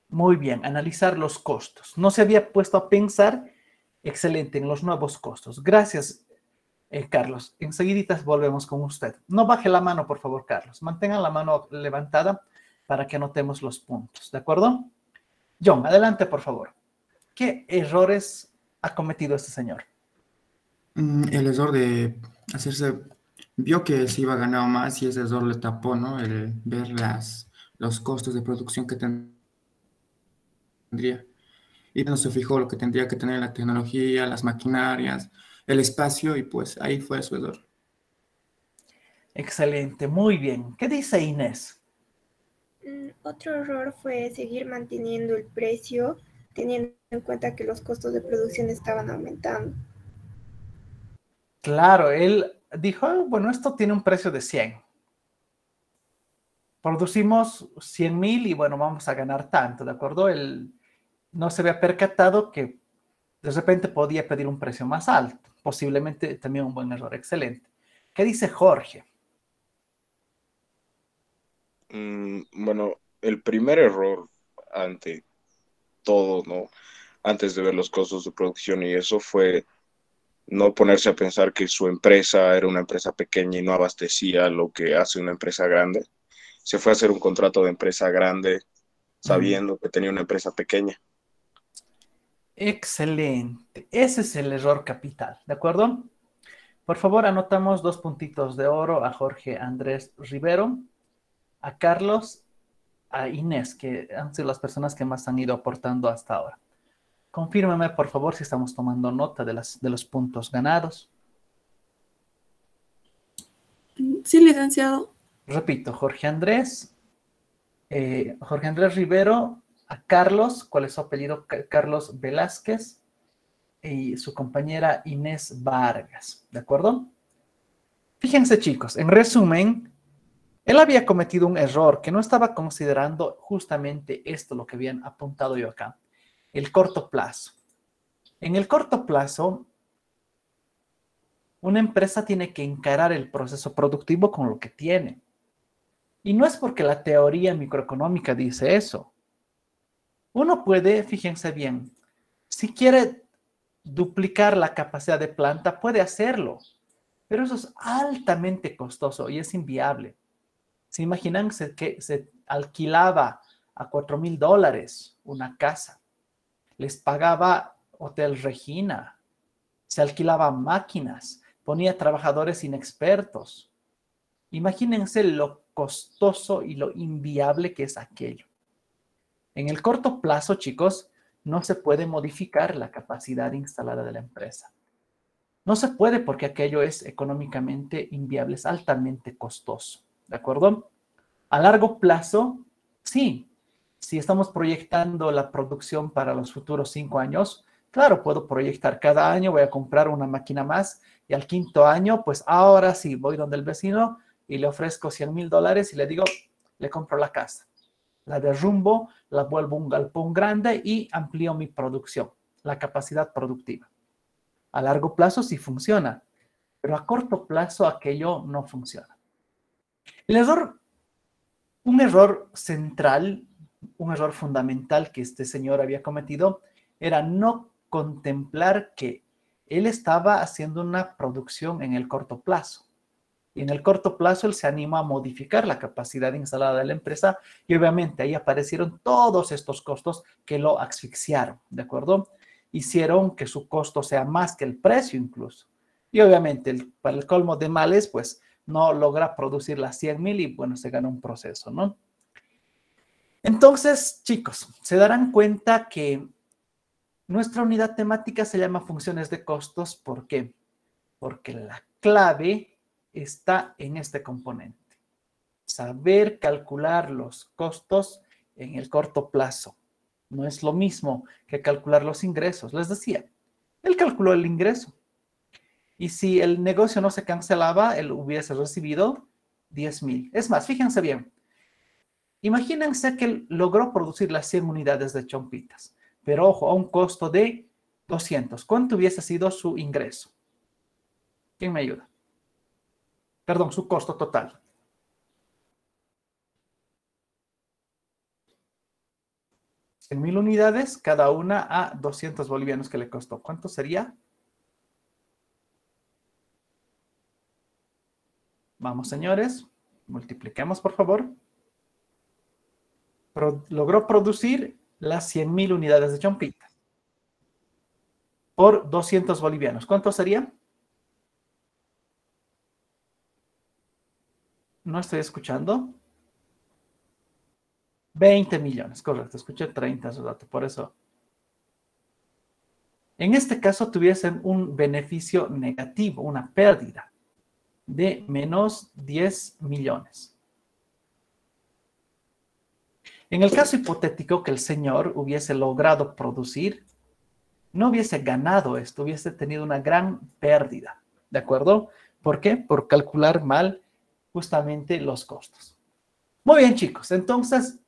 Muy bien, analizar los costos. No se había puesto a pensar, excelente, en los nuevos costos. Gracias, eh, Carlos. Enseguiditas volvemos con usted. No baje la mano, por favor, Carlos. Mantengan la mano levantada para que anotemos los puntos, ¿de acuerdo? John, adelante, por favor. ¿Qué errores ha cometido este señor? Mm, El error de hacerse, vio que se iba a ganar más y ese error le tapó, ¿no? El ver las, los costos de producción que tendría. Y no se fijó lo que tendría que tener la tecnología, las maquinarias, el espacio, y pues ahí fue su error. Excelente, muy bien. ¿Qué dice Inés? Mm, Otro error fue seguir manteniendo el precio, teniendo en cuenta que los costos de producción estaban aumentando. Claro, él dijo, "Ah, bueno, esto tiene un precio de cien. Producimos cien mil y bueno, vamos a ganar tanto, ¿de acuerdo?" Él no se había percatado que de repente podía pedir un precio más alto. Posiblemente también un buen error. Excelente. ¿Qué dice Jorge? Mm, bueno, el primer error ante todo, ¿no? Antes de ver los costos de producción y eso fue no ponerse a pensar que su empresa era una empresa pequeña y no abastecía lo que hace una empresa grande. Se fue a hacer un contrato de empresa grande Mm, sabiendo que tenía una empresa pequeña. excelente. Ese es el error capital, ¿de acuerdo? Por favor, anotamos dos puntitos de oro a Jorge Andrés Rivero, a Carlos, a Inés, que han sido las personas que más han ido aportando hasta ahora. Confírmeme, por favor, si estamos tomando nota de, las, de los puntos ganados. Sí, licenciado. Repito, Jorge Andrés, eh, Jorge Andrés Rivero, a Carlos, ¿cuál es su apellido? Ca- Carlos Velázquez, y su compañera Inés Vargas, ¿de acuerdo? Fíjense, chicos, en resumen, él había cometido un error que no estaba considerando justamente esto, lo que habían apuntado yo acá, el corto plazo. En el corto plazo, una empresa tiene que encarar el proceso productivo con lo que tiene. Y no es porque la teoría microeconómica dice eso. Uno puede, fíjense bien, si quiere duplicar la capacidad de planta, puede hacerlo, pero eso es altamente costoso y es inviable. ¿Se imaginan que se alquilaba a cuatro mil dólares una casa? Les pagaba Hotel Regina, se alquilaba máquinas, ponía trabajadores inexpertos. Imagínense lo costoso y lo inviable que es aquello. En el corto plazo, chicos, no se puede modificar la capacidad instalada de la empresa. No se puede porque aquello es económicamente inviable, es altamente costoso. ¿De acuerdo? A largo plazo, sí. Si estamos proyectando la producción para los futuros cinco años, claro, puedo proyectar cada año, voy a comprar una máquina más y al quinto año, pues ahora sí, voy donde el vecino y le ofrezco cien mil dólares y le digo, le compro la casa. La derrumbo, la vuelvo un galpón grande y amplío mi producción, la capacidad productiva. A largo plazo sí funciona, pero a corto plazo aquello no funciona. El error, un error central, un error fundamental que este señor había cometido era no contemplar que él estaba haciendo una producción en el corto plazo. Y en el corto plazo él se animó a modificar la capacidad instalada de la empresa y obviamente ahí aparecieron todos estos costos que lo asfixiaron, ¿de acuerdo? Hicieron que su costo sea más que el precio incluso. Y obviamente el, para el colmo de males, pues no logra producir las cien mil y bueno, se gana un proceso, ¿no? Entonces, chicos, se darán cuenta que nuestra unidad temática se llama funciones de costos. ¿Por qué? Porque la clave está en este componente. Saber calcular los costos en el corto plazo. No es lo mismo que calcular los ingresos. Les decía, él calculó el ingreso. Y si el negocio no se cancelaba, él hubiese recibido diez mil. Es más, fíjense bien. Imagínense que él logró producir las cien unidades de chompitas, pero ojo, a un costo de doscientos. ¿Cuánto hubiese sido su ingreso? ¿Quién me ayuda? Perdón, su costo total. cien mil unidades, cada una a doscientos bolivianos que le costó. ¿Cuánto sería? Vamos, señores, multipliquemos, por favor. Pro- logró producir las cien mil unidades de chompitas por doscientos bolivianos. ¿Cuánto sería? No estoy escuchando. veinte millones, correcto. Escuché treinta hace rato, por eso. En este caso tuviesen un beneficio negativo, una pérdida de menos diez millones. En el caso hipotético que el señor hubiese logrado producir, no hubiese ganado esto, hubiese tenido una gran pérdida, ¿de acuerdo? ¿Por qué? Por calcular mal justamente los costos. Muy bien, chicos, entonces,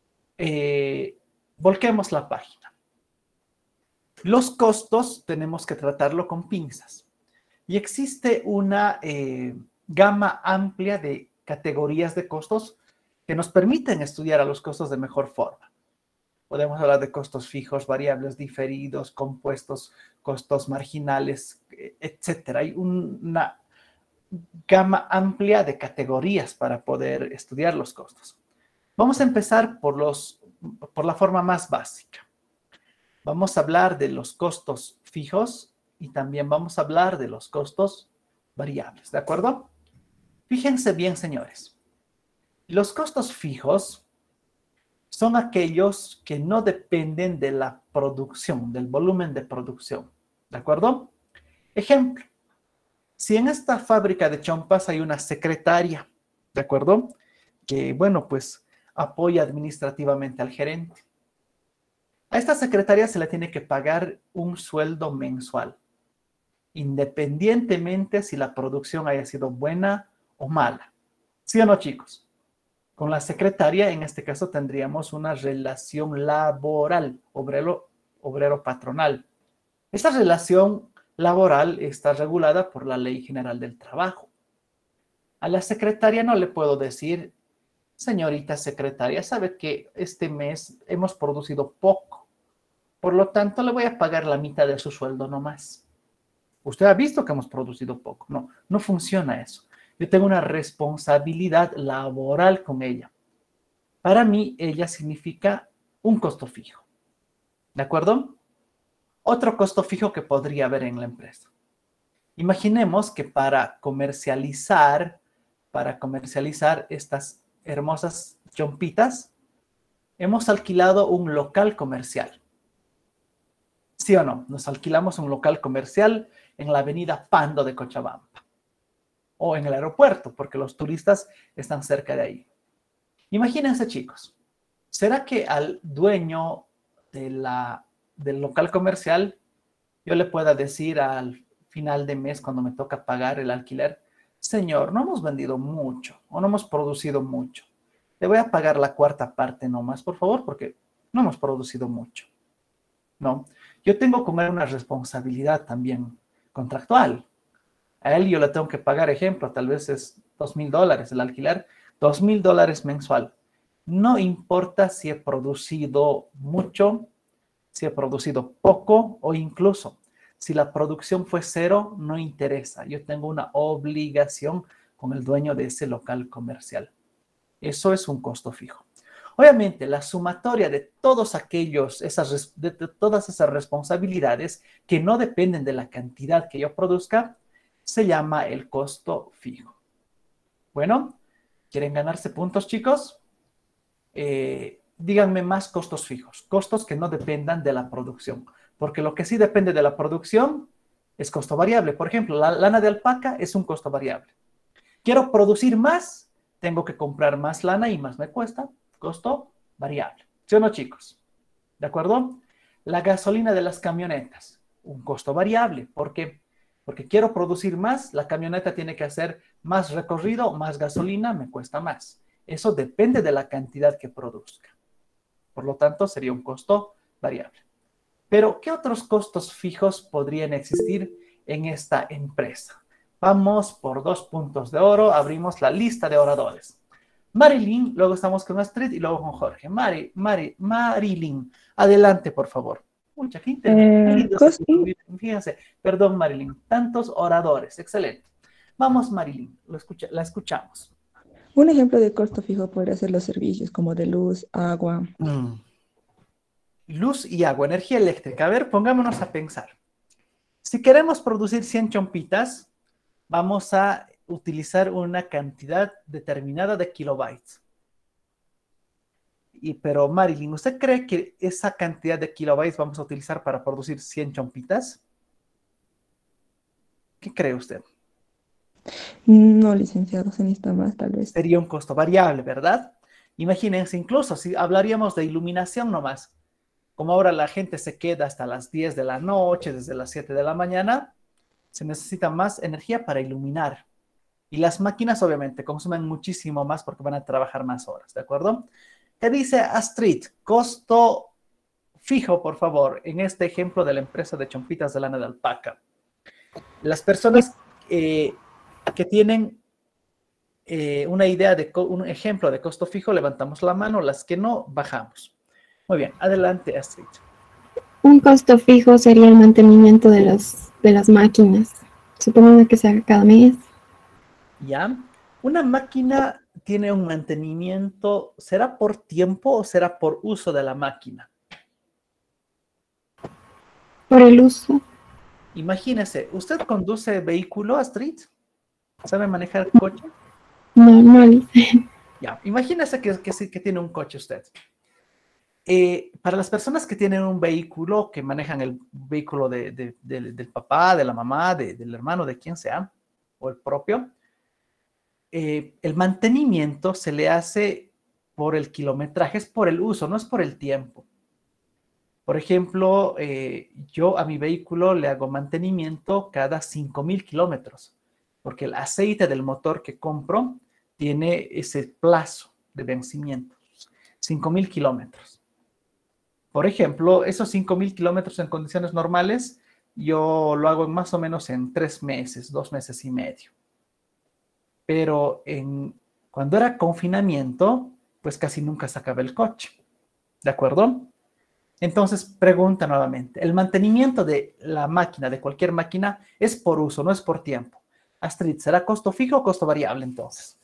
eh, volquemos la página. Los costos tenemos que tratarlo con pinzas. Y existe una eh, gama amplia de categorías de costos que nos permiten estudiar a los costos de mejor forma. Podemos hablar de costos fijos, variables, diferidos, compuestos, costos marginales, etcétera. Hay una gama amplia de categorías para poder estudiar los costos. Vamos a empezar por, los, por la forma más básica. Vamos a hablar de los costos fijos y también vamos a hablar de los costos variables, ¿de acuerdo? Fíjense bien, señores. Los costos fijos son aquellos que no dependen de la producción, del volumen de producción, ¿de acuerdo? Ejemplo, si en esta fábrica de chompas hay una secretaria, ¿de acuerdo? Que, bueno, pues apoya administrativamente al gerente. A esta secretaria se le tiene que pagar un sueldo mensual, independientemente si la producción haya sido buena o mala. ¿Sí o no, chicos? Con la secretaria, en este caso, tendríamos una relación laboral, obrero, obrero patronal. Esta relación laboral está regulada por la Ley General del Trabajo. A la secretaria no le puedo decir, señorita secretaria, sabe que este mes hemos producido poco, por lo tanto le voy a pagar la mitad de su sueldo nomás. Usted ha visto que hemos producido poco. No, no funciona eso. Yo tengo una responsabilidad laboral con ella. Para mí, ella significa un costo fijo. ¿De acuerdo? Otro costo fijo que podría haber en la empresa. Imaginemos que para comercializar, para comercializar estas hermosas chompitas, hemos alquilado un local comercial. ¿Sí o no? Nos alquilamos un local comercial en la avenida Pando de Cochabamba. O en el aeropuerto, porque los turistas están cerca de ahí. Imagínense, chicos, ¿será que al dueño de la, del local comercial yo le pueda decir al final de mes, cuando me toca pagar el alquiler, señor, no hemos vendido mucho o no hemos producido mucho? Le voy a pagar la cuarta parte nomás, por favor, porque no hemos producido mucho. No, yo tengo con él una responsabilidad también contractual. A él yo le tengo que pagar, ejemplo, tal vez es dos mil dólares el alquiler, dos mil dólares mensual. No importa si he producido mucho, si he producido poco o incluso si la producción fue cero, no interesa. Yo tengo una obligación con el dueño de ese local comercial. Eso es un costo fijo. Obviamente, la sumatoria de todos aquellos, esas, de todas esas responsabilidades que no dependen de la cantidad que yo produzca, se llama el costo fijo. Bueno, ¿quieren ganarse puntos, chicos? Eh, díganme más costos fijos, costos que no dependan de la producción, porque lo que sí depende de la producción es costo variable. Por ejemplo, la lana de alpaca es un costo variable. Quiero producir más, tengo que comprar más lana y más me cuesta, costo variable. ¿Sí o no, chicos? ¿De acuerdo? La gasolina de las camionetas, un costo variable. ¿Por qué? Porque quiero producir más, la camioneta tiene que hacer más recorrido, más gasolina, me cuesta más. Eso depende de la cantidad que produzca. Por lo tanto, sería un costo variable. Pero, ¿qué otros costos fijos podrían existir en esta empresa? Vamos por dos puntos de oro, abrimos la lista de oradores. Marilyn, luego estamos con Astrid y luego con Jorge. Mari, Mari, Marilyn, adelante, por favor. Mucha gente. Eh, costo, Fíjense, perdón, Marilyn, tantos oradores, excelente. Vamos, Marilyn, lo escucha, la escuchamos. un ejemplo de costo fijo podría ser los servicios como de luz, agua. Mm. Luz y agua, energía eléctrica. A ver, pongámonos a pensar. Si queremos producir cien chompitas, vamos a utilizar una cantidad determinada de kilobytes. Y, pero Marilyn, ¿usted cree que esa cantidad de kilobytes vamos a utilizar para producir cien chompitas? ¿Qué cree usted? No, licenciado, se necesita más, tal vez. Sería un costo variable, ¿verdad? Imagínense, incluso si hablaríamos de iluminación nomás, como ahora la gente se queda hasta las diez de la noche, desde las siete de la mañana, se necesita más energía para iluminar. Y las máquinas obviamente consumen muchísimo más porque van a trabajar más horas, ¿de acuerdo? ¿Qué dice Astrid? Costo fijo, por favor, en este ejemplo de la empresa de chompitas de lana de alpaca. Las personas eh, que tienen eh, una idea de un ejemplo de costo fijo, levantamos la mano, las que no, bajamos. Muy bien, adelante, Astrid. Un costo fijo sería el mantenimiento de, los, de las máquinas, suponiendo que se haga cada mes. ¿Ya? Una máquina tiene un mantenimiento, ¿será por tiempo o será por uso de la máquina? Por el uso. Imagínese, ¿usted conduce vehículo, Astrid? ¿Sabe manejar coche? No, no, Lice. Ya, imagínese que, que, sí, que tiene un coche usted. Eh, para las personas que tienen un vehículo, que manejan el vehículo de, de, de, del papá, de la mamá, de, del hermano, de quien sea, o el propio, eh, el mantenimiento se le hace por el kilometraje, es por el uso, no es por el tiempo. Por ejemplo, eh, yo a mi vehículo le hago mantenimiento cada cinco mil kilómetros, porque el aceite del motor que compro tiene ese plazo de vencimiento, cinco mil kilómetros. Por ejemplo, esos cinco mil kilómetros en condiciones normales, yo lo hago más o menos en tres meses, dos meses y medio. Pero en, cuando era confinamiento, pues casi nunca sacaba el coche. ¿De acuerdo? Entonces, pregunta nuevamente. El mantenimiento de la máquina, de cualquier máquina, es por uso, no es por tiempo. Astrid, ¿será costo fijo o costo variable entonces?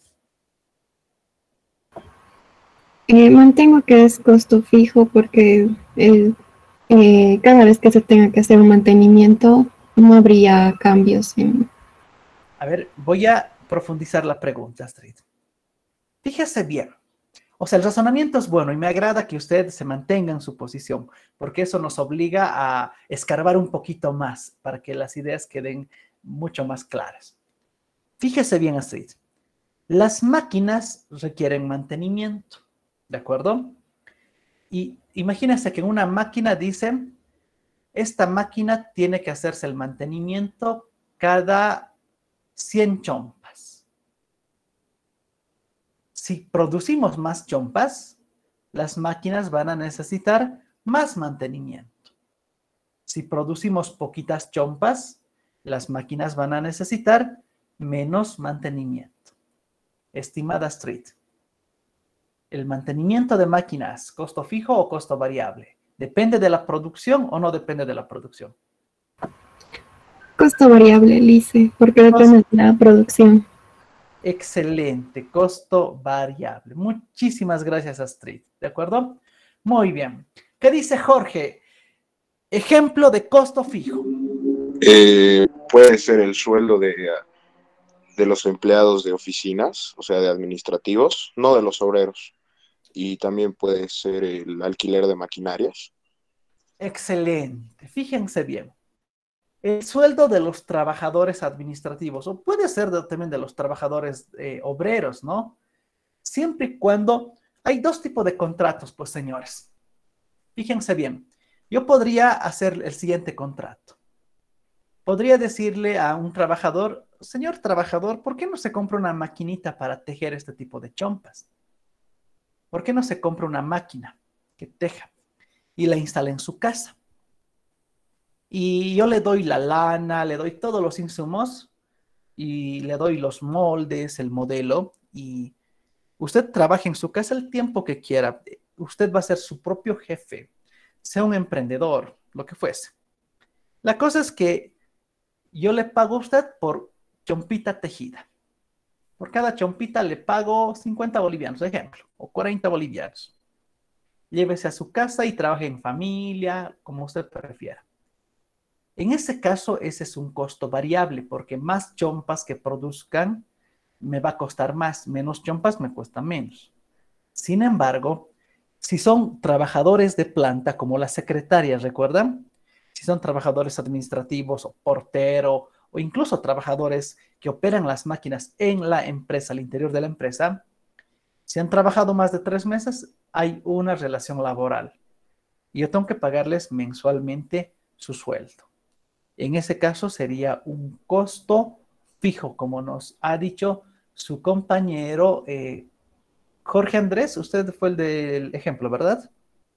Eh, mantengo que es costo fijo porque el, eh, cada vez que se tenga que hacer un mantenimiento no habría cambios en... A ver, voy a profundizar la pregunta, Astrid. Fíjese bien. O sea, el razonamiento es bueno y me agrada que usted se mantenga en su posición, porque eso nos obliga a escarbar un poquito más para que las ideas queden mucho más claras. Fíjese bien, Astrid. Las máquinas requieren mantenimiento, ¿de acuerdo? Y imagínense que en una máquina dicen, esta máquina tiene que hacerse el mantenimiento cada cien chompas. Si producimos más chompas, las máquinas van a necesitar más mantenimiento. Si producimos poquitas chompas, las máquinas van a necesitar menos mantenimiento. Estimada Astrid, ¿el mantenimiento de máquinas, costo fijo o costo variable? ¿Depende de la producción o no depende de la producción? Costo variable, Lice, porque depende de la producción. Excelente, costo variable. Muchísimas gracias, Astrid. ¿De acuerdo? Muy bien. ¿Qué dice Jorge? Ejemplo de costo fijo. Eh, puede ser el sueldo de, de los empleados de oficinas, o sea, de administrativos, no de los obreros. Y también puede ser el alquiler de maquinarias. Excelente. Fíjense bien. El sueldo de los trabajadores administrativos, o puede ser de, también de los trabajadores eh, obreros, ¿no? Siempre y cuando hay dos tipos de contratos, pues, señores. Fíjense bien. Yo podría hacer el siguiente contrato. Podría decirle a un trabajador, señor trabajador, ¿por qué no se compra una maquinita para tejer este tipo de chompas? ¿Por qué no se compra una máquina que teja y la instala en su casa? Y yo le doy la lana, le doy todos los insumos y le doy los moldes, el modelo y Usted trabaja en su casa el tiempo que quiera. Usted va a ser su propio jefe, sea un emprendedor, lo que fuese. La cosa es que yo le pago a usted por chompita tejida. Por cada chompita le pago cincuenta bolivianos, ejemplo, o cuarenta bolivianos. Llévese a su casa y trabaje en familia, como usted prefiera. En ese caso, ese es un costo variable, porque más chompas que produzcan me va a costar más, menos chompas me cuesta menos. Sin embargo, si son trabajadores de planta, como las secretarias, ¿recuerdan? Si son trabajadores administrativos o portero, o incluso trabajadores que operan las máquinas en la empresa, al interior de la empresa, si han trabajado más de tres meses, hay una relación laboral. Y yo tengo que pagarles mensualmente su sueldo. En ese caso sería un costo fijo, como nos ha dicho su compañero eh, Jorge Andrés. Usted fue el del ejemplo, ¿verdad?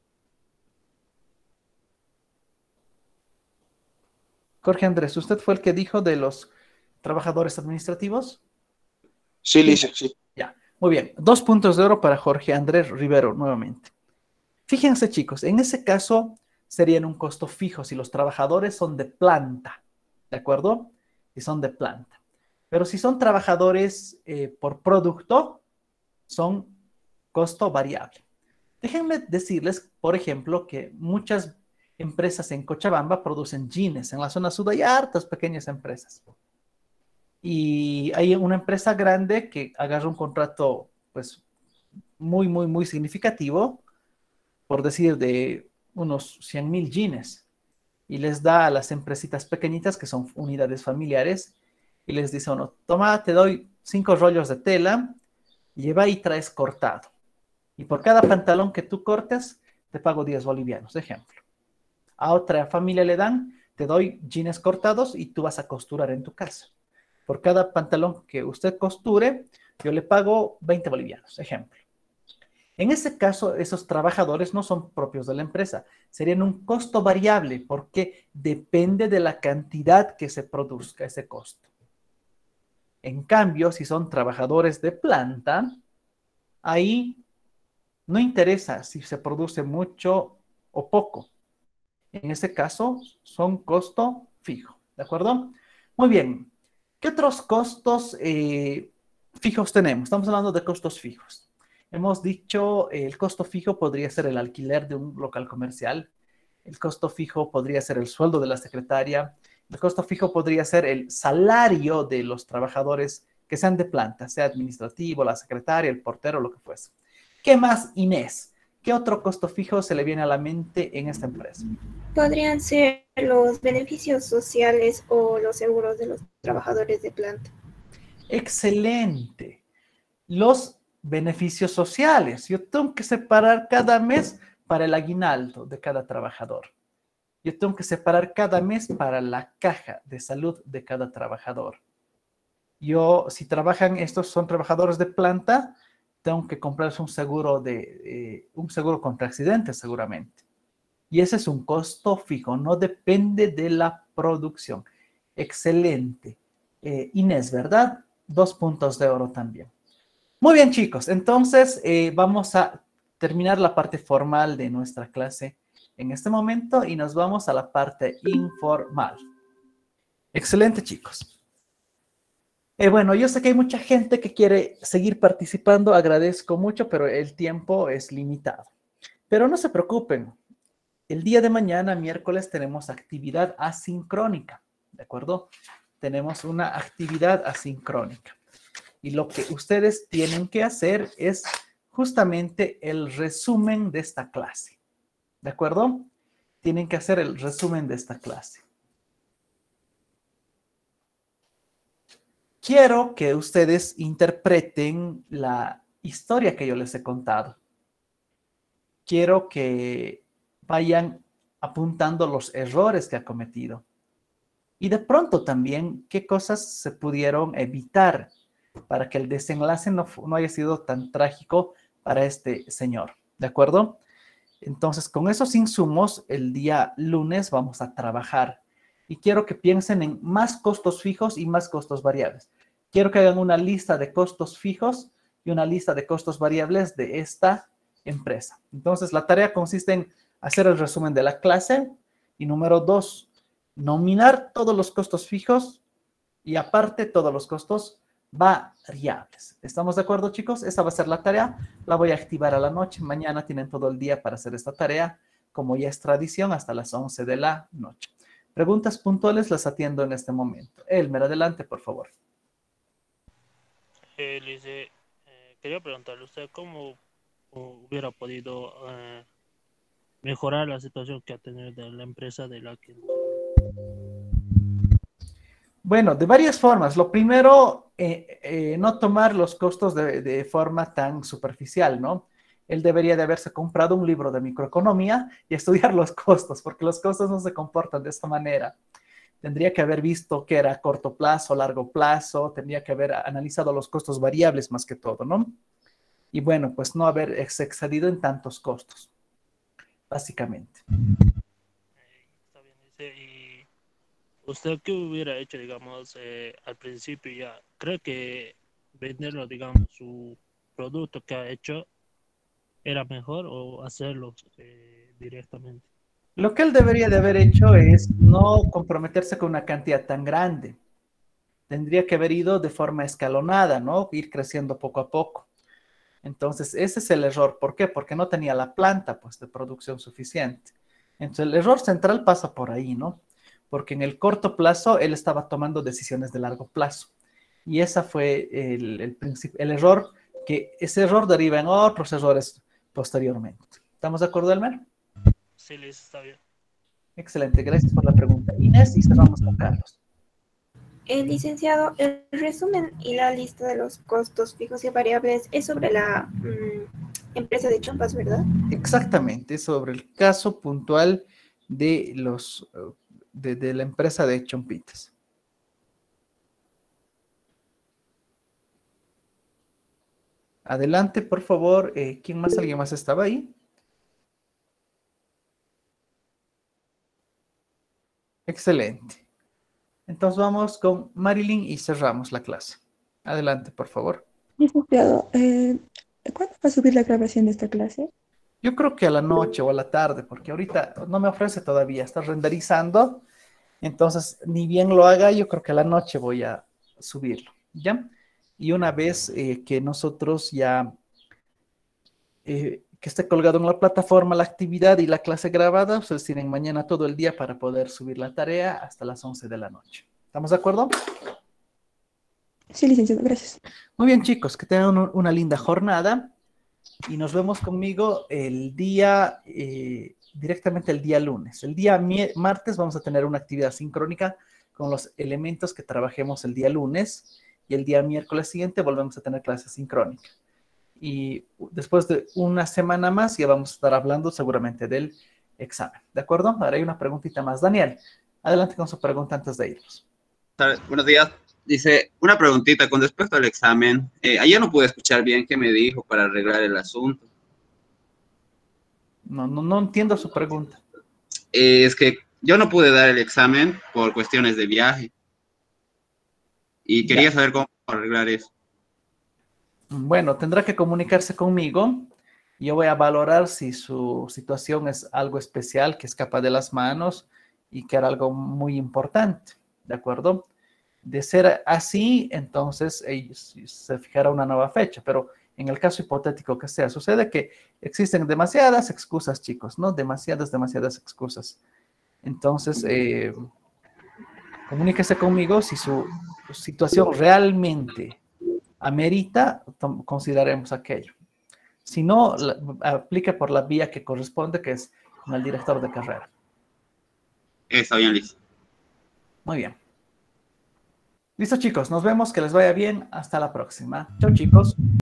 Jorge Andrés, ¿usted fue el que dijo de los trabajadores administrativos? Sí, Lice, sí. Ya, muy bien. Dos puntos de oro para Jorge Andrés Rivero, nuevamente. Fíjense, chicos, en ese caso serían un costo fijo si los trabajadores son de planta, ¿de acuerdo? Si son de planta. Pero si son trabajadores eh, por producto, son costo variable. Déjenme decirles, por ejemplo, que muchas empresas en Cochabamba producen jeans. En la zona sur hay hartas pequeñas empresas. Y hay una empresa grande que agarra un contrato, pues, muy, muy, muy significativo, por decir, de unos cien mil jeans, y les da a las empresitas pequeñitas, que son unidades familiares, y les dice uno, toma, te doy cinco rollos de tela, lleva y traes cortado. Y por cada pantalón que tú cortes, te pago diez bolivianos, ejemplo. A otra familia le dan, te doy jeans cortados y tú vas a costurar en tu casa. Por cada pantalón que usted costure, yo le pago veinte bolivianos, ejemplo. En ese caso, esos trabajadores no son propios de la empresa, serían un costo variable porque depende de la cantidad que se produzca ese costo. En cambio, si son trabajadores de planta, ahí no interesa si se produce mucho o poco. En ese caso, son costo fijo, ¿de acuerdo? Muy bien. ¿Qué otros costos eh, fijos tenemos? Estamos hablando de costos fijos. Hemos dicho, eh, el costo fijo podría ser el alquiler de un local comercial. El costo fijo podría ser el sueldo de la secretaria. El costo fijo podría ser el salario de los trabajadores que sean de planta, sea administrativo, la secretaria, el portero, lo que fuese. ¿Qué más, Inés? ¿Qué otro costo fijo se le viene a la mente en esta empresa? Podrían ser los beneficios sociales o los seguros de los trabajadores de planta. Excelente. Los beneficios sociales. Yo tengo que separar cada mes para el aguinaldo de cada trabajador. Yo tengo que separar cada mes para la caja de salud de cada trabajador. Yo, si trabajan, estos son trabajadores de planta, tengo que comprarse un seguro de, eh, un seguro contra accidentes seguramente. Y ese es un costo fijo, no depende de la producción. Excelente. Eh, Inés, ¿verdad? Dos puntos de oro también. Muy bien, chicos. Entonces, eh, vamos a terminar la parte formal de nuestra clase en este momento y nos vamos a la parte informal. Excelente, chicos. Eh, bueno, yo sé que hay mucha gente que quiere seguir participando, agradezco mucho, pero el tiempo es limitado. Pero no se preocupen, el día de mañana, miércoles, tenemos actividad asincrónica, ¿de acuerdo? Tenemos una actividad asincrónica. Y lo que ustedes tienen que hacer es justamente el resumen de esta clase, ¿de acuerdo? Tienen que hacer el resumen de esta clase. Quiero que ustedes interpreten la historia que yo les he contado. Quiero que vayan apuntando los errores que ha cometido. Y de pronto también qué cosas se pudieron evitar para que el desenlace no, no haya sido tan trágico para este señor. ¿De acuerdo? Entonces, con esos insumos, el día lunes vamos a trabajar. Y quiero que piensen en más costos fijos y más costos variables. Quiero que hagan una lista de costos fijos y una lista de costos variables de esta empresa. Entonces, la tarea consiste en hacer el resumen de la clase y número dos, nominar todos los costos fijos y aparte todos los costos variables. ¿Estamos de acuerdo, chicos? Esa va a ser la tarea. La voy a activar a la noche. Mañana tienen todo el día para hacer esta tarea, como ya es tradición, hasta las once de la noche. Preguntas puntuales las atiendo en este momento. Elmer, adelante, por favor. Eh, Lice, eh, quería preguntarle, ¿usted cómo hubiera podido eh, mejorar la situación que ha tenido de la empresa de la que... Bueno, de varias formas. Lo primero, eh, eh, no tomar los costos de, de forma tan superficial, ¿no? Él debería de haberse comprado un libro de microeconomía y estudiar los costos, porque los costos no se comportan de esta manera. Tendría que haber visto qué era corto plazo, largo plazo, tendría que haber analizado los costos variables más que todo, ¿no? Y bueno, pues no haber excedido en tantos costos, básicamente. Está bien, dice, y usted qué hubiera hecho, digamos, eh, al principio ya, creo que venderlo, digamos, su producto que ha hecho era mejor o hacerlo eh, directamente. Lo que él debería de haber hecho es no comprometerse con una cantidad tan grande. Tendría que haber ido de forma escalonada, ¿no? Ir creciendo poco a poco. Entonces, ese es el error. ¿Por qué? Porque no tenía la planta, pues, de producción suficiente. Entonces, el error central pasa por ahí, ¿no? Porque en el corto plazo, él estaba tomando decisiones de largo plazo. Y ese fue el, el, el error, que ese error deriva en otros errores posteriormente. ¿Estamos de acuerdo, Elmer? Sí, Liz, está bien. Excelente, gracias por la pregunta. Inés, y cerramos con Carlos. El licenciado, el resumen y la lista de los costos fijos y variables es sobre la mm, empresa de chompas, ¿verdad? Exactamente, sobre el caso puntual de, los, de, de la empresa de chompitas. Adelante, por favor. Eh, ¿Quién más? ¿Alguien más estaba ahí? Excelente. Entonces vamos con Marilyn y cerramos la clase. Adelante, por favor. Licenciado, eh, ¿cuándo va a subir la grabación de esta clase? Yo creo que a la noche o a la tarde, porque ahorita no me ofrece todavía, está renderizando. Entonces, ni bien lo haga, yo creo que a la noche voy a subirlo, ¿ya? Y una vez eh, que nosotros ya, eh, que esté colgado en la plataforma la actividad y la clase grabada, ustedes tienen mañana todo el día para poder subir la tarea hasta las once de la noche. ¿Estamos de acuerdo? Sí, licenciado, gracias. Muy bien, chicos, que tengan un, una linda jornada y nos vemos conmigo el día, eh, directamente el día lunes. El día martes vamos a tener una actividad sincrónica con los elementos que trabajemos el día lunes y el día miércoles siguiente volvemos a tener clase sincrónica. Y después de una semana más ya vamos a estar hablando seguramente del examen. ¿De acuerdo? Ahora hay una preguntita más. Daniel, adelante con su pregunta antes de irnos. Buenos días. Dice, una preguntita con respecto al examen. Eh, ayer no pude escuchar bien qué me dijo para arreglar el asunto. No, no, no entiendo su pregunta. Eh, es que yo no pude dar el examen por cuestiones de viaje. Y quería ya. saber cómo arreglar eso. Bueno, tendrá que comunicarse conmigo. Yo voy a valorar si su situación es algo especial, que escapa de las manos y que era algo muy importante. ¿De acuerdo? De ser así, entonces ellos se fijará una nueva fecha, pero en el caso hipotético que sea, sucede que existen demasiadas excusas, chicos, ¿no? Demasiadas, demasiadas excusas. Entonces, eh, comuníquese conmigo si su situación realmente amerita, consideraremos aquello. Si no, la, aplique por la vía que corresponde, que es con el director de carrera. Está bien, listo. Muy bien. Listo, chicos, nos vemos, que les vaya bien, hasta la próxima. Chao, chicos.